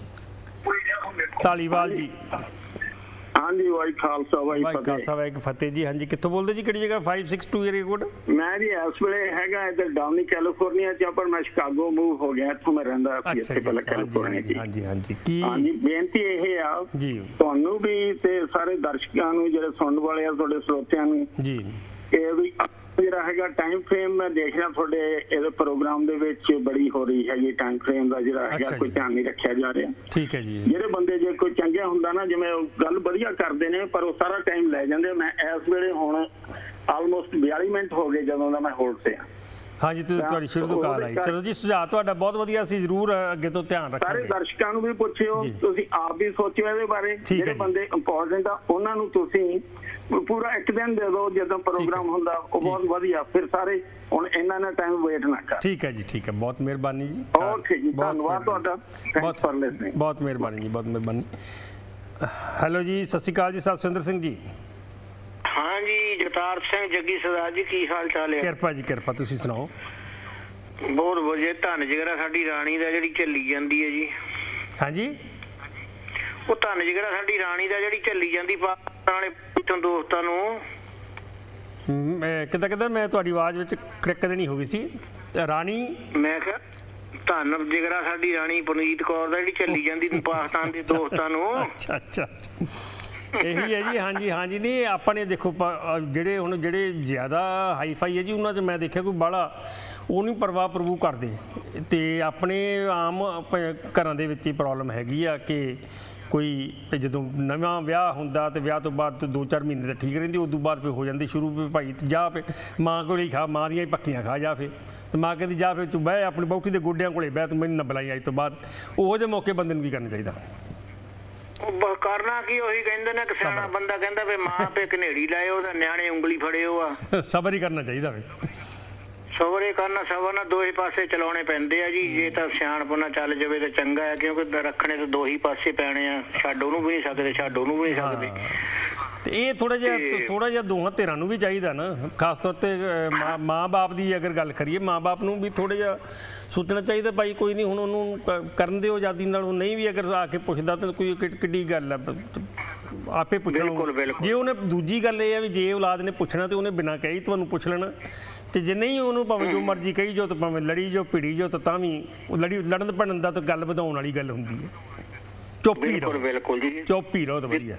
[SPEAKER 1] ਧਾਲੀਵਾਲ ਜੀ।
[SPEAKER 3] ਹਾਂਜੀ, ਵਾਹਿ ਖਾਲਸਾ ਵਾਹਿ
[SPEAKER 1] ਫਤਿਹ ਜੀ। ਹਾਂਜੀ, ਕਿੱਥੋਂ ਬੋਲਦੇ ਜੀ, ਕਿਹੜੀ ਜਗ੍ਹਾ? 562 ਏਰੀਆ ਕੋਡ।
[SPEAKER 3] ਮੈਂ ਜੀ ਇਸ ਵੇਲੇ ਹੈਗਾ ਇੱਧਰ ਡਾਊਨੀ ਕੈਲੀਫੋਰਨੀਆ ਚ, ਪਰ ਮੈਂ ਸ਼ਿਕਾਗੋ ਮੂਵ ਹੋ ਗਿਆ, ਇੱਥੋਂ ਮੈਂ ਰਹਿੰਦਾ ਸੀ ਪਹਿਲਾਂ ਕੈਲੀਫੋਰਨੀਆ ਚ।
[SPEAKER 1] ਹਾਂਜੀ,
[SPEAKER 3] ਹਾਂਜੀ, ਬੇਨਤੀ ਇਹ ਆ ਜੀ ਤੁਹਾਨੂੰ ਵੀ ਤੇ ਸਾਰੇ ਦਰਸ਼ਕਾਂ ਨੂੰ, ਜਿਹੜੇ ਸੁਣਨ ਵਾਲੇ ਆ, ਤੁਹਾਡੇ ਸਰੋਤਿਆਂ ਨੂੰ ਜੀ, ਇਹ ਵੀ ਜਿਹੜਾ ਹੈਗਾ ਟਾਈਮ ਫਰੇਮ ਮੈਂ ਦੇਖ ਰਿਹਾ ਤੁਹਾਡੇ ਇਹਦੇ ਪ੍ਰੋਗਰਾਮ ਦੇ ਵਿੱਚ ਬੜੀ ਹੋ ਰਹੀ ਹੈਗੀ, ਟਾਈਮ ਫਰੇਮ ਦਾ ਜਿਹੜਾ ਹੈਗਾ ਕੋਈ ਧਿਆਨ ਨਹੀਂ ਰੱਖਿਆ ਜਾ ਰਿਹਾ।
[SPEAKER 1] ਠੀਕ ਹੈ ਜੀ।
[SPEAKER 3] ਜਿਹੜੇ ਬੰਦੇ ਜੇ ਕੋਈ ਚੰਗਾ ਹੁੰਦਾ ਨਾ, ਜਿਵੇਂ ਉਹ ਗੱਲ ਵਧੀਆ ਕਰਦੇ ਨੇ, ਪਰ ਉਹ ਸਾਰਾ ਟਾਈਮ ਲੈ ਜਾਂਦੇ। ਮੈਂ ਇਸ ਵੇਲੇ ਹੁਣ ਆਲਮੋਸਟ 42 ਮਿੰਟ ਹੋ ਗਏ ਜਦੋਂ ਦਾ ਮੈਂ ਹੋਲਡ ਤੇ ਆ।
[SPEAKER 1] ਹਾਂਜੀ, ਤੁਸੀਂ ਤੁਹਾਡੀ ਸ਼ੁਰੂ ਤੋਂ ਕਾਲ ਆਈ। ਚਲੋ ਜੀ, ਸੁਝਾਅ ਤੁਹਾਡਾ ਬਹੁਤ ਵਧੀਆ, ਅਸੀਂ ਜ਼ਰੂਰ ਅੱਗੇ ਤੋਂ ਧਿਆਨ ਰੱਖਾਂਗੇ।
[SPEAKER 3] ਸਾਰੇ ਦਰਸ਼ਕਾਂ ਨੂੰ ਵੀ ਪੁੱਛਿਓ, ਤੁਸੀਂ ਆਪ ਵੀ ਸੋਚਿਓ ਇਹਦੇ ਬਾਰੇ। ਜਿਹੜੇ ਬੰਦੇ ਇੰਪੋਰਟੈਂਟ ਆ ਉਹਨਾਂ ਨੂੰ ਤੁਸੀਂ ਪੂਰਾ ਇੱਕ ਦਿਨ ਦੇ ਦਿਓ ਜਦੋਂ ਪ੍ਰੋਗਰਾਮ ਹੁੰਦਾ, ਉਹ ਬਹੁਤ ਵਧੀਆ। ਫਿਰ ਸਾਰੇ ਹੁਣ ਇਹਨਾਂ ਨੇ ਟਾਈਮ ਵੇਟ ਨਾ ਕਰ।
[SPEAKER 1] ਠੀਕ ਹੈ ਜੀ, ਠੀਕ ਹੈ, ਬਹੁਤ ਮਿਹਰਬਾਨੀ ਜੀ।
[SPEAKER 3] ਓਕੇ ਜੀ, ਧੰਨਵਾਦ ਤੁਹਾਡਾ,
[SPEAKER 1] ਬਹੁਤ ਮਿਹਰਬਾਨੀ ਜੀ, ਬਹੁਤ ਮਿਹਰਬਾਨੀ। ਹੈਲੋ ਜੀ, ਸਤਿ ਸ਼੍ਰੀ ਅਕਾਲ ਜੀ, ਸਤਿੰਦਰ ਸਿੰਘ ਜੀ।
[SPEAKER 4] ਹਾਂ ਜੀ, ਜਗਤਾਰ ਸਿੰਘ ਜੱਗੀ ਸਰਦਾਰ ਜੀ, ਕੀ ਹਾਲ ਚਾਲ ਹੈ?
[SPEAKER 1] ਕਿਰਪਾ ਜੀ, ਕਿਰਪਾ, ਤੁਸੀਂ ਸੁਣਾਓ।
[SPEAKER 4] ਬਹੁਤ ਵਧੀਆ। ਧੰਨ ਜਿਗਰਾ ਸਾਡੀ ਰਾਣੀ ਦਾ ਜਿਹੜੀ ਝੱਲੀ ਜਾਂਦੀ ਹੈ ਜੀ।
[SPEAKER 1] ਹਾਂਜੀ,
[SPEAKER 4] ਉਹ ਧੰਨ ਜਿਗਰਾ ਸਾਡੀ ਰਾਣੀ ਦਾ ਜਿਹੜੀ ਝੱਲੀ ਜਾਂਦੀ ਪਾਕਿਸਤਾਨ ਵਾਲੇ ਦੋਸਤਾਂ ਨੂੰ।
[SPEAKER 1] ਕਿੱਦਾਂ ਮੈਂ ਤੁਹਾਡੀ ਆਵਾਜ਼ ਵਿੱਚ ਕੜਕ ਦੇਣੀ ਹੋ ਗਈ ਸੀ। ਰਾਣੀ, ਮੈਂ
[SPEAKER 4] ਕਿਹਾ ਧੰਨ ਜਿਗਰਾ ਸਾਡੀ ਰਾਣੀ ਪਰਨੀਤ ਕੌਰ ਦਾ ਜਿਹੜੀ ਝੱਲੀ ਜਾਂਦੀ ਪਾਕਿਸਤਾਨ ਦੇ ਦੋਸਤਾਂ ਨੂੰ।
[SPEAKER 1] ਅੱਛਾ, ਇਹੀ ਹੈ ਜੀ। ਹਾਂਜੀ, ਨਹੀਂ ਆਪਾਂ ਨੇ ਦੇਖੋ ਜਿਹੜੇ ਜ਼ਿਆਦਾ ਹਾਈਫਾਈ ਹੈ ਜੀ, ਉਹਨਾਂ 'ਚ ਮੈਂ ਦੇਖਿਆ ਕੋਈ ਬਾਹਲਾ ਉਹ ਨਹੀਂ ਪਰਵਾਹ ਪ੍ਰਭੂ ਕਰਦੇ। ਅਤੇ ਆਪਣੇ ਆਮ ਘਰਾਂ ਦੇ ਵਿੱਚ ਹੀ ਪ੍ਰੋਬਲਮ ਹੈਗੀ ਆ ਕਿ ਕੋਈ ਜਦੋਂ ਨਵਾਂ ਵਿਆਹ ਹੁੰਦਾ ਅਤੇ ਵਿਆਹ ਤੋਂ ਬਾਅਦ 2-4 ਮਹੀਨੇ ਤਾਂ ਠੀਕ ਰਹਿੰਦੀ, ਉਦੋਂ ਬਾਅਦ ਫਿਰ ਹੋ ਜਾਂਦੀ ਸ਼ੁਰੂ ਵੀ ਭਾਈ ਜਾ ਫਿਰ ਮਾਂ ਕੋਲ ਹੀ ਖਾ, ਮਾਂ ਦੀਆਂ ਹੀ ਪੱਕੀਆਂ ਖਾ ਜਾ। ਫਿਰ ਤੇ ਮਾਂ ਕਹਿੰਦੀ ਜਾ ਫਿਰ ਤੂੰ ਬਹਿ ਆਪਣੀ ਬੌਠੀ ਦੇ ਗੋਡਿਆਂ ਕੋਲੇ ਬਹਿ, ਤੂੰ ਮੈਨੂੰ ਨਾ ਬੁਲਾਈ ਅੱਜ ਤੋਂ ਬਾਅਦ। ਉਹੋ ਜਿਹੇ ਮੌਕੇ ਬੰਦੇ ਨੂੰ ਕੀ ਕਰਨਾ ਚਾਹੀਦਾ?
[SPEAKER 4] ਕਰਨਾ ਕੀ, ਉਹੀ ਕਹਿੰਦੇ ਨੇ ਕਿ ਸਿਆਣਾ ਬੰਦਾ ਕਹਿੰਦਾ ਵੀ ਮਾਂ ਪੇ ਘਨੇੜੀ ਲਾਏ, ਉਹਦਾ ਨਿਆਣੇ ਉਂਗਲੀ ਫੜਿਓ ਆ।
[SPEAKER 1] ਸਬਰ ਹੀ ਕਰਨਾ ਚਾਹੀਦਾ ਵੇ।
[SPEAKER 4] ਸਬਰ ਕਰਨਾ, ਸਬਰ ਨਾਲ ਦੋਹੇ ਪਾਸੇ ਚਲਾਉਣੇ ਪੈਂਦੇ ਆ ਜੀ। ਜੇ ਤਾਂ ਸਿਆਣਪੁਣਾ ਚੱਲ ਜਾਵੇ ਤਾਂ ਚੰਗਾ ਹੈ, ਕਿਉਂਕਿ ਰੱਖਣੇ ਤਾਂ ਦੋ ਹੀ ਪਾਸੇ ਪੈਣੇ ਆ। ਛੱਡ ਉਹਨੂੰ ਵੀ ਨਹੀਂ ਸਕਦੇ, ਛੱਡ ਉਹਨੂੰ ਵੀ ਨਹੀਂ ਸਕਦੇ।
[SPEAKER 1] ਤੇ ਇਹ ਥੋੜਾ ਜਿਹਾ ਦੋਹਾਂ ਧਿਰਾਂ ਨੂੰ ਵੀ ਚਾਹੀਦਾ ਨਾ, ਖਾਸ ਤੌਰ ਤੇ ਮਾਂ ਬਾਪ ਦੀ ਅਗਰ ਗੱਲ ਕਰੀਏ, ਮਾਂ ਬਾਪ ਨੂੰ ਵੀ ਥੋੜਾ ਜਿਹਾ ਸੋਚਣਾ ਚਾਹੀਦਾ ਭਾਈ ਕੋਈ ਨਹੀਂ, ਹੁਣ ਉਹਨੂੰ ਕਰਨ ਦਿਓ ਆਜ਼ਾਦੀ ਨਾਲ। ਉਹ ਨਹੀਂ ਵੀ ਅਗਰ ਆ ਕੇ ਪੁੱਛਦਾ ਤਾਂ ਕੋਈ ਕਿੱਡੀ ਗੱਲ ਹੈ, ਆਪੇ ਪੁੱਛਣਾ। ਜੇ ਉਹਨੇ ਦੂਜੀ ਗੱਲ ਇਹ ਹੈ ਵੀ ਜੇ ਔਲਾਦ ਨੇ ਪੁੱਛਣਾ ਤੇ ਉਹਨੇ ਬਿਨਾਂ ਕਹੀ ਤੁਹਾਨੂੰ ਪੁੱਛ ਲੈਣਾ, ਤੇ ਜੇ ਨਹੀਂ ਉਹਨੂੰ ਭਾਵੇਂ ਜੋ ਮਰਜ਼ੀ ਕਹੀ ਜੋ, ਤਾਂ ਭਾਵੇਂ ਲੜੀ ਜੋ ਭਿੜੀ ਜੋ, ਤਾਂ ਵੀ ਲੜਨ ਭੜਨ ਦਾ ਤਾਂ ਗੱਲ ਵਧਾਉਣ ਵਾਲੀ ਗੱਲ ਹੁੰਦੀ ਹੈ। ਚੁੱਪ ਹੀ ਰਹੋ ਤਾਂ ਵਧੀਆ।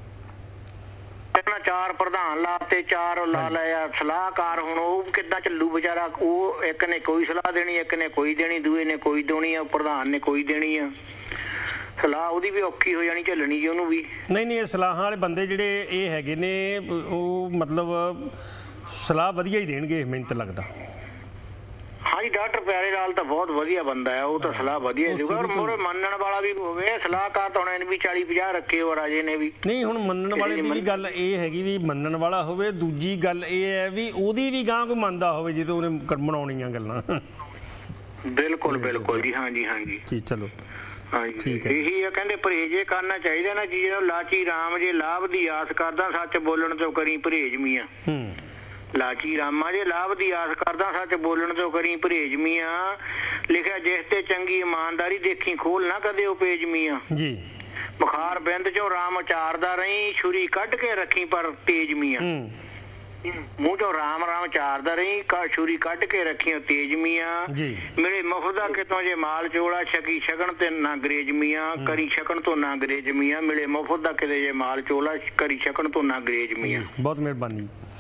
[SPEAKER 4] ਚਾਰ ਪ੍ਰਧਾਨ ਲਾਤੇ, ਚਾਰ ਲਾ ਲਿਆ ਸਲਾਹਕਾਰ, ਹੁਣ ਉਹ ਕਿੱਦਾਂ ਚੱਲੂ ਵਿਚਾਰਾ? ਉਹ ਇੱਕ ਨੇ ਕੋਈ ਸਲਾਹ ਦੇਣੀ, ਇੱਕ ਨੇ ਕੋਈ ਦੇਣੀ, ਦੂਏ ਨੇ ਕੋਈ ਦੇਣੀ ਆ, ਪ੍ਰਧਾਨ ਨੇ ਕੋਈ ਦੇਣੀ ਆ ਸਲਾਹ। ਉਹਦੀ ਵੀ ਔਖੀ ਹੋ ਜਾਣੀ ਝੱਲਣੀ ਜੀ ਉਹਨੂੰ ਵੀ।
[SPEAKER 1] ਨਹੀਂ, ਇਹ ਸਲਾਹਾਂ ਵਾਲੇ ਬੰਦੇ ਜਿਹੜੇ ਇਹ ਹੈਗੇ ਨੇ, ਉਹ ਮਤਲਬ ਸਲਾਹ ਵਧੀਆ ਹੀ ਦੇਣਗੇ, ਮੈਨੂੰ ਤਾਂ ਲੱਗਦਾ।
[SPEAKER 4] ਹਾਂਜੀ, ਡਾਕਟਰ ਪਿਆਰੇ ਲਾਲ ਤਾਂ ਬਹੁਤ ਵਧੀਆ ਬੰਦਾ ਹੈ, ਉਹ ਤਾਂ ਸਲਾਹ ਵਧੀਆ ਦੇਊਗਾ। ਔਰ ਮੋਰੇ ਮੰਨਣ ਵਾਲਾ ਵੀ ਹੋਵੇ। ਸਲਾਹਕਾਰ ਤਾਂ ਉਹਨਾਂ ਨੇ ਵੀ 40-50 ਰੱਖੇ ਹੋ ਰਾਜੇ ਨੇ ਵੀ।
[SPEAKER 1] ਨਹੀਂ, ਹੁਣ ਮੰਨਣ ਵਾਲੇ ਦੀ ਵੀ ਗੱਲ ਇਹ ਹੈਗੀ ਵੀ ਮੰਨਣ ਵਾਲਾ ਹੋਵੇ। ਦੂਜੀ ਗੱਲ ਇਹ ਹੈ ਵੀ ਉਹਦੀ ਵੀ ਗਾਂ ਕੋਈ ਮੰਨਦਾ ਹੋਵੇ ਜਿਹਦੇ ਉਹਨੇ ਬਣਾਉਣੀਆਂ ਗੱਲਾਂ।
[SPEAKER 4] ਬਿਲਕੁਲ ਜੀ। ਹਾਂਜੀ,
[SPEAKER 1] ਚਲੋ
[SPEAKER 4] ਹਾਂਜੀ, ਇਹੀ ਆ ਕਹਿੰਦੇ ਪਰਹੇਜ ਕਰਨਾ ਚਾਹੀਦਾ ਨਾ ਜੀ। ਲਾਚੀ ਰਾਮ ਜੇ ਲਾਭ ਦੀ ਆਸ ਕਰਦਾ, ਸੱਚ ਬੋਲਣ ਤੋਂ ਕਰੀ ਪਰਹੇਜ ਮੀਆਂ। ਲਾਚੀ ਰਾਮਾ ਜੇ ਲਾਭ ਦੀ ਆਸ ਕਰਦਾ, ਸੱਚ ਬੋਲਣ ਤੋਂ ਕਰੀ ਪਰਹੇਜ ਮੀਆਂ। ਲਿਖਿਆ ਜਿਸ ਤੇ ਚੰਗੀ ਇਮਾਨਦਾਰੀ ਦੇਖੀ, ਖੋਲ ਨਾ ਕਦੇ ਉਹ ਪੇਜ ਮੀਆਂ ਜੀ। ਬੁਖਾਰ ਬਿੰਦ ਚੋਂ ਰਾਮ ਉਚਾਰਦਾ ਰਹੀ, ਛੁਰੀ ਕੱਢ ਕੇ ਰੱਖੀ ਪਰ ਤੇਜ ਮੀਆਂ। ਮੂੰਹ ਚੋਂ ਰਾਮ ਚਾਰਦਾ ਰਹੀ, ਛੁਰੀ ਕੱਢ ਕੇ ਰੱਖੀ ਤੇਜ ਮੀਆਂ। ਮੇਰੇ ਮੁਫਦਾ ਕਿਤੋਂ ਜੇ ਮਾਲ ਚੋਲਾ, ਛਕੀ ਛਕਣ ਤੇ ਨਾ ਅੰਗਰੇਜ਼ ਮੀਆਂ। ਕਰੀ ਛਕਣ ਤੋਂ ਨਾ ਅੰਗਰੇਜ਼ ਮੀਆਂ। ਮਿਲੇ ਮੁਫਤ ਦਾ ਕਿਤੇ ਜੇ ਮਾਲ ਚੋਲਾ, ਕਰੀ ਛਕਣ ਤੋਂ ਨਾ ਅੰਗਰੇਜ਼ ਮੀਆਂ।
[SPEAKER 1] ਬਹੁਤ ਮਿਹਰਬਾਨੀ।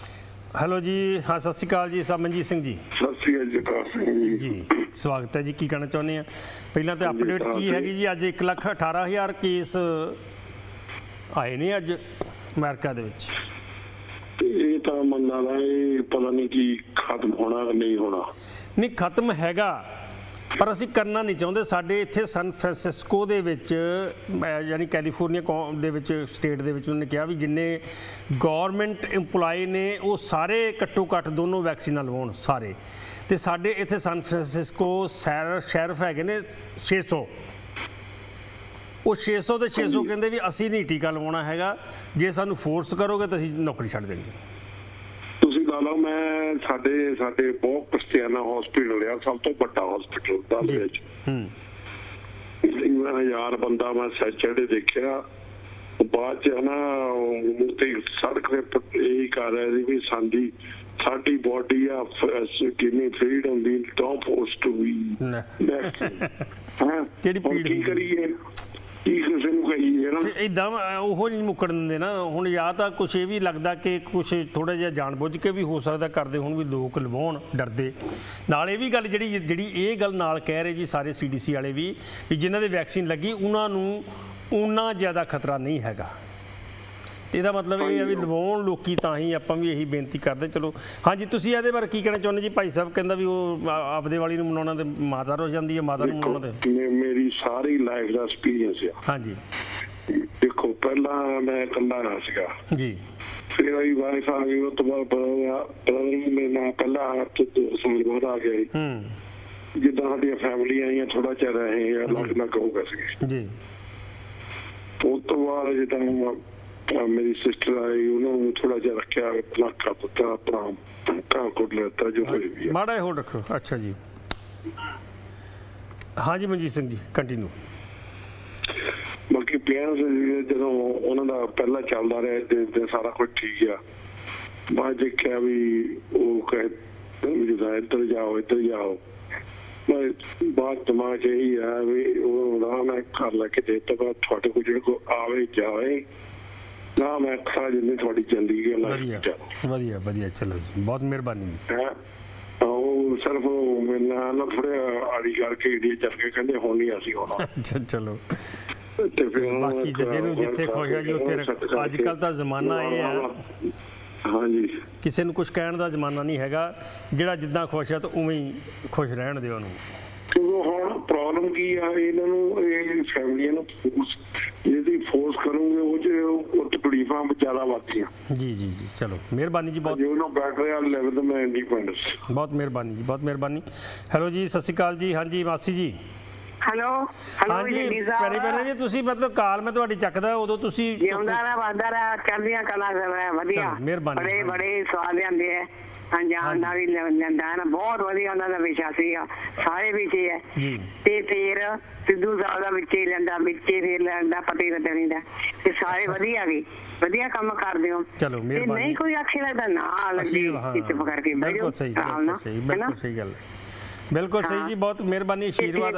[SPEAKER 1] ਹੈਲੋ ਜੀ, ਹਾਂ ਸਤਿ ਸ਼੍ਰੀ ਅਕਾਲ ਜੀ, ਸਾਹਿਬ ਮਨਜੀਤ ਸਿੰਘ ਜੀ।
[SPEAKER 2] ਸਤਿ ਸ਼੍ਰੀ ਅਕਾਲ ਜਗਤਾਰ ਸਿੰਘ
[SPEAKER 1] ਜੀ, ਸਵਾਗਤ ਹੈ ਜੀ। ਕੀ ਕਹਿਣਾ ਚਾਹੁੰਦੇ ਆ? ਪਹਿਲਾਂ ਤਾਂ ਅਪਡੇਟ ਕੀ ਹੈਗੀ ਜੀ? ਅੱਜ 1,18,000 ਕੇਸ ਆਏ ਨੇ ਅੱਜ ਅਮਰੀਕਾ ਦੇ ਵਿੱਚ।
[SPEAKER 2] ਇਹ ਤਾਂ ਮੰਨਦਾ ਇਹ ਪਤਾ ਨਹੀਂ ਕੀ ਖਤਮ ਹੋਣਾ ਨਹੀਂ ਹੋਣਾ।
[SPEAKER 1] ਨਹੀਂ, ਖਤਮ ਹੈਗਾ, ਪਰ ਅਸੀਂ ਕਰਨਾ ਨਹੀਂ ਚਾਹੁੰਦੇ। ਸਾਡੇ ਇੱਥੇ ਸਨ ਫਰਾਂਸਿਸਕੋ ਦੇ ਵਿੱਚ, ਯਾਨੀ ਕੈਲੀਫੋਰਨੀਆ ਦੇ ਵਿੱਚ, ਸਟੇਟ ਦੇ ਵਿੱਚ, ਉਹਨੇ ਕਿਹਾ ਵੀ ਜਿੰਨੇ ਗੌਰਮੈਂਟ ਇੰਪਲਾਈ ਨੇ ਉਹ ਸਾਰੇ ਘੱਟੋ ਘੱਟ ਦੋਨੋਂ ਵੈਕਸੀਨਾਂ ਲਵਾਉਣ ਸਾਰੇ। ਅਤੇ ਸਾਡੇ ਇੱਥੇ ਸਨ ਫਰਾਂਸਿਸਕੋ ਸ਼ੈਰਿਫ ਹੈਗੇ ਨੇ 600, ਉਹ 600 ਦੇ 600 ਕਹਿੰਦੇ ਵੀ ਅਸੀਂ ਨਹੀਂ ਟੀਕਾ ਲਵਾਉਣਾ ਹੈਗਾ, ਜੇ ਸਾਨੂੰ ਫੋਰਸ ਕਰੋਗੇ ਤਾਂ ਅਸੀਂ ਨੌਕਰੀ ਛੱਡ ਦੇਣੀ।
[SPEAKER 2] ਤੁਸੀਂ ਲਾ ਲਓ, ਮੈਂ ਸਾਡੇ ਬਹੁਤ ਕ੍ਰਿਸਚੀਅਨ ਹਸਪੀਟਲ ਆ, ਸਭ ਤੋਂ ਵੱਡਾ ਹਸਪੀਟਲ ਦਾ ਵਿੱਚ 1000 ਬੰਦਾ ਮੈਂ ਸੈਚਰਡੇ ਦੇਖਿਆ। ਬਾਅਦ ਚ ਹਨਾ ਤੇ ਸੜਕ ਤੇ ਇਹੀ ਕਰ ਰਿਹਾ ਸੀ ਵੀ ਸਾਡੀ ਬੋਡੀ ਆ ਕਿੰਨੀ ਫਰੀडम ਦੀ ਡੋਂਟ ਫੋਰਸ ਟੂ ਬੀ
[SPEAKER 1] ਕਿਹੜੀ ਪੀੜ
[SPEAKER 2] ਕੀ ਕਰੀਏ, ਕੀ ਕਿਸੇ ਨੂੰ ਕਹੀਏ ਨਾ,
[SPEAKER 1] ਇੱਦਾਂ ਉਹ ਨਹੀਂ ਮੁੱਕਣ ਦਿੰਦੇ ਨਾ। ਹੁਣ ਜਾਂ ਤਾਂ ਕੁਛ ਇਹ ਵੀ ਲੱਗਦਾ ਕਿ ਕੁਛ ਥੋੜ੍ਹਾ ਜਿਹਾ ਜਾਣ ਬੁੱਝ ਕੇ ਵੀ ਹੋ ਸਕਦਾ ਕਰਦੇ ਹੁਣ ਵੀ ਲੋਕ ਲਵਾਉਣ ਡਰਦੇ। ਨਾਲ ਇਹ ਵੀ ਗੱਲ ਜਿਹੜੀ ਇਹ ਗੱਲ ਨਾਲ ਕਹਿ ਰਹੇ ਜੀ ਸਾਰੇ CDC ਵਾਲੇ ਵੀ ਜਿਨ੍ਹਾਂ ਦੇ ਵੈਕਸੀਨ ਲੱਗੀ ਉਹਨਾਂ ਨੂੰ ਉਨਾ ਜ਼ਿਆਦਾ ਖਤਰਾ ਨਹੀਂ ਹੈਗਾ। ਇਹਦਾ ਮਤਲਬ ਇਹ ਹੈ ਵੀ ਲਵਾਉਣ ਲੋਕੀ, ਤਾਂ ਹੀ ਆਪਾਂ ਵੀ ਇਹੀ ਬੇਨਤੀ ਕਰਦੇ। ਚਲੋ ਹਾਂਜੀ, ਤੁਸੀਂ ਇਹਦੇ ਬਾਰੇ ਕੀ ਕਹਿਣਾ ਚਾਹੁੰਦੇ ਜੀ? ਭਾਈ ਸਾਹਿਬ ਕਹਿੰਦਾ ਵੀ ਉਹ ਆਪਦੇ ਵਾਲੀ ਨੂੰ ਮਨਾਉਣਾ ਤੇ ਮਾਤਾ ਹੋ ਜਾਂਦੀ ਹੈ, ਮਾਤਾ ਨੂੰ ਮਨਾਉਣਾ ਤੇ
[SPEAKER 2] ਮੇਰੀ ਸਾਰੀ ਲਾਈਫ ਦਾ ਐਕਸਪੀਰੀਅੰਸ ਆ।
[SPEAKER 1] ਹਾਂਜੀ,
[SPEAKER 2] ਦੇਖੋ ਪਹਿਲਾਂ ਮੈਂ ਇਕੱਲਾ ਰਿਹਾ ਸੀਗਾ
[SPEAKER 1] ਜੀ,
[SPEAKER 2] ਫਿਰ ਮੇਰੀ ਵਾਈਫ ਆ ਗਈ, ਉਹ ਤੋਂ ਬਾਅਦ ਬ੍ਰਦਰ ਮੇਰੇ ਨਾਲ ਪਹਿਲਾਂ 2 ਸਾਲ ਬਾਅਦ ਆ ਗਿਆ। ਜਿੱਦਾਂ ਸਾਡੀਆਂ ਫੈਮਲੀਆਂ ਆਈਆਂ ਥੋੜਾ ਚਿਰ ਰਹੇ ਅਲੱਗ ਹੋ ਗਏ ਸੀਗੇ
[SPEAKER 1] ਜੀ।
[SPEAKER 2] ਉਸ ਤੋਂ ਬਾਅਦ ਜਿੱਦਾਂ ਮੇਰੀ ਸਿਸਟਰ ਆਈ, ਉਹਨਾਂ ਨੂੰ ਥੋੜਾ ਜਿਹਾ ਰੱਖਿਆ, ਪਲਾਕਾ ਦਿੱਤਾ, ਆਪਣਾ ਘਾਹ ਕੁੱਟ ਲੈਤਾ ਜੋ ਹੋਈ ਵੀ
[SPEAKER 1] ਮਾੜਾ ਹੋਰ ਰੱਖੋ। ਅੱਛਾ ਜੀ, ਹਾਂਜੀ ਮਨਜੀਤ ਸਿੰਘ ਜੀ ਕੰਟੀਨਿਊ।
[SPEAKER 2] ਬਾਕੀ ਪੇਰੈਂਟਸ ਜਦੋਂ ਉਹਨਾਂ ਦਾ ਪਹਿਲਾਂ ਚੱਲਦਾ ਰਿਹਾ ਸਾਰਾ ਕੁਝ ਠੀਕ ਆ, ਬਾਅਦ ਦੇਖਿਆ ਵੀ ਉਹ ਕਹੇ ਜਿੱਦਾਂ ਇੱਧਰ ਜਾਓ ਬਾਅਦ ਦਿਮਾਗ 'ਚ ਇਹੀ ਆ ਵੀ ਉਹ ਨਾ ਮੈਂ ਘਰ ਲੈ ਕੇ ਦੇ ਦਿੱਤਾ, ਤੁਹਾਡੇ ਕੋਲ ਜਿਹੜੇ ਕੋ ਆਵੇ ਜਾਵੇ ਨਾ, ਮੈਂ ਖਾ ਜਿੰਨੀ ਤੁਹਾਡੀ ਜ਼ਿੰਦਗੀ
[SPEAKER 1] ਵਧੀਆ ਵਧੀਆ। ਚਲੋ ਜੀ, ਬਹੁਤ ਮਿਹਰਬਾਨੀ ਜੀ।
[SPEAKER 2] ਉਹ ਸਿਰਫ ਮੇਰੇ ਨਾਲ ਥੋੜੇ ਆੜੀ ਕਰਕੇ ਇੰਡੀਆ ਚੱਲ ਕੇ ਕਹਿੰਦੇ ਹੁਣ ਨਹੀਂ ਅਸੀਂ ਹੋਣਾ।
[SPEAKER 1] ਅੱਛਾ ਚਲੋ, ਤੇ ਫਿਰ ਬਾਕੀ ਜਿਹਨੂੰ ਜਿੱਥੇ ਖੁਸ਼ ਹੈ ਜੀ ਉੱਥੇ। ਅੱਜ ਕੱਲ੍ਹ ਤਾਂ ਜ਼ਮਾਨਾ ਇਹ ਹੈ,
[SPEAKER 2] ਹਾਂਜੀ,
[SPEAKER 1] ਕਿਸੇ ਨੂੰ ਕੁਛ ਕਹਿਣ ਦਾ ਜ਼ਮਾਨਾ ਨਹੀਂ ਹੈਗਾ। ਜਿਹੜਾ ਜਿੱਦਾਂ ਖੁਸ਼ ਹੈ ਤਾਂ ਉਵੇਂ ਹੀ ਖੁਸ਼ ਰਹਿਣ ਦਿਓ ਉਹਨੂੰ।
[SPEAKER 2] ਕਿਉਂਕਿ ਹੁਣ ਪ੍ਰੋਬਲਮ ਕੀ ਆ, ਇਹਨਾਂ ਨੂੰ ਇਹ ਫੈਮਲੀਆਂ ਨੂੰ ਜਿਹਦੀ ਫੋਰਸ ਕਰੋਗੇ ਉਹ ਤਕਲੀਫਾਂ ਜ਼ਿਆਦਾ ਵੱਧਦੀਆਂ।
[SPEAKER 1] ਜੀ ਜੀ ਜੀ, ਚਲੋ ਮਿਹਰਬਾਨੀ ਜੀ, ਬਹੁਤ ਬਹੁਤ ਮਿਹਰਬਾਨੀ ਜੀ, ਬਹੁਤ ਮਿਹਰਬਾਨੀ। ਹੈਲੋ ਜੀ, ਸਤਿ ਸ਼੍ਰੀ ਅਕਾਲ ਜੀ। ਹਾਂਜੀ ਮਾਸੀ ਜੀ।
[SPEAKER 5] ਹੈਲੋ
[SPEAKER 1] ਹਾਂਜੀ ਪਹਿਲੇ ਜੀ, ਤੁਸੀਂ ਮਤਲਬ ਕਾਲ ਮੈਂ ਤੁਹਾਡੀ ਚੱਕਦਾ ਉਦੋਂ ਤੁਸੀਂ
[SPEAKER 5] ਚੜ੍ਹਦੀਆਂ ਕਲਾ ਵਧੀਆ,
[SPEAKER 1] ਮਿਹਰਬਾਨੀ।
[SPEAKER 5] ਬੜੇ ਸਵਾਦ ਆਉਂਦੇ ਹੈ ਨਾਲ ਹੀ ਲੈਂਦਾ ਨਾ, ਬਹੁਤ ਵਧੀਆ ਉਹਨਾਂ ਦਾ ਵਿਸ਼ਾ ਸੀਗਾ, ਸਾਰੇ ਵਿਸ਼ੇ ਹੈ। ਤੇ ਫਿਰ ਸਿੱਧੂ ਸਾਹਿਬ ਦਾ ਵਿੱਚ ਹੀ ਲੈਂਦਾ, ਫਿਰ ਲੈਂਦਾ ਪਤੀ ਨਹੀਂ ਦਾ, ਤੇ ਸਾਰੇ ਵਧੀਆ ਵੀ ਵਧੀਆ ਕੰਮ ਕਰਦੇ ਹੋ।
[SPEAKER 1] ਚਲੋ ਮਿਹਰਬਾਨੀ।
[SPEAKER 5] ਨਹੀਂ ਕੋਈ ਆਖੇ ਲੱਗਦਾ ਨਾਲ ਚੁੱਪ ਕਰਕੇ
[SPEAKER 1] ਬਿਲਕੁਲ ਸਹੀ ਗੱਲ, ਬਿਲਕੁਲ ਸਹੀ ਜੀ, ਬਹੁਤ ਮਿਹਰਬਾਨੀ। ਆਸ਼ੀਰਵਾਦ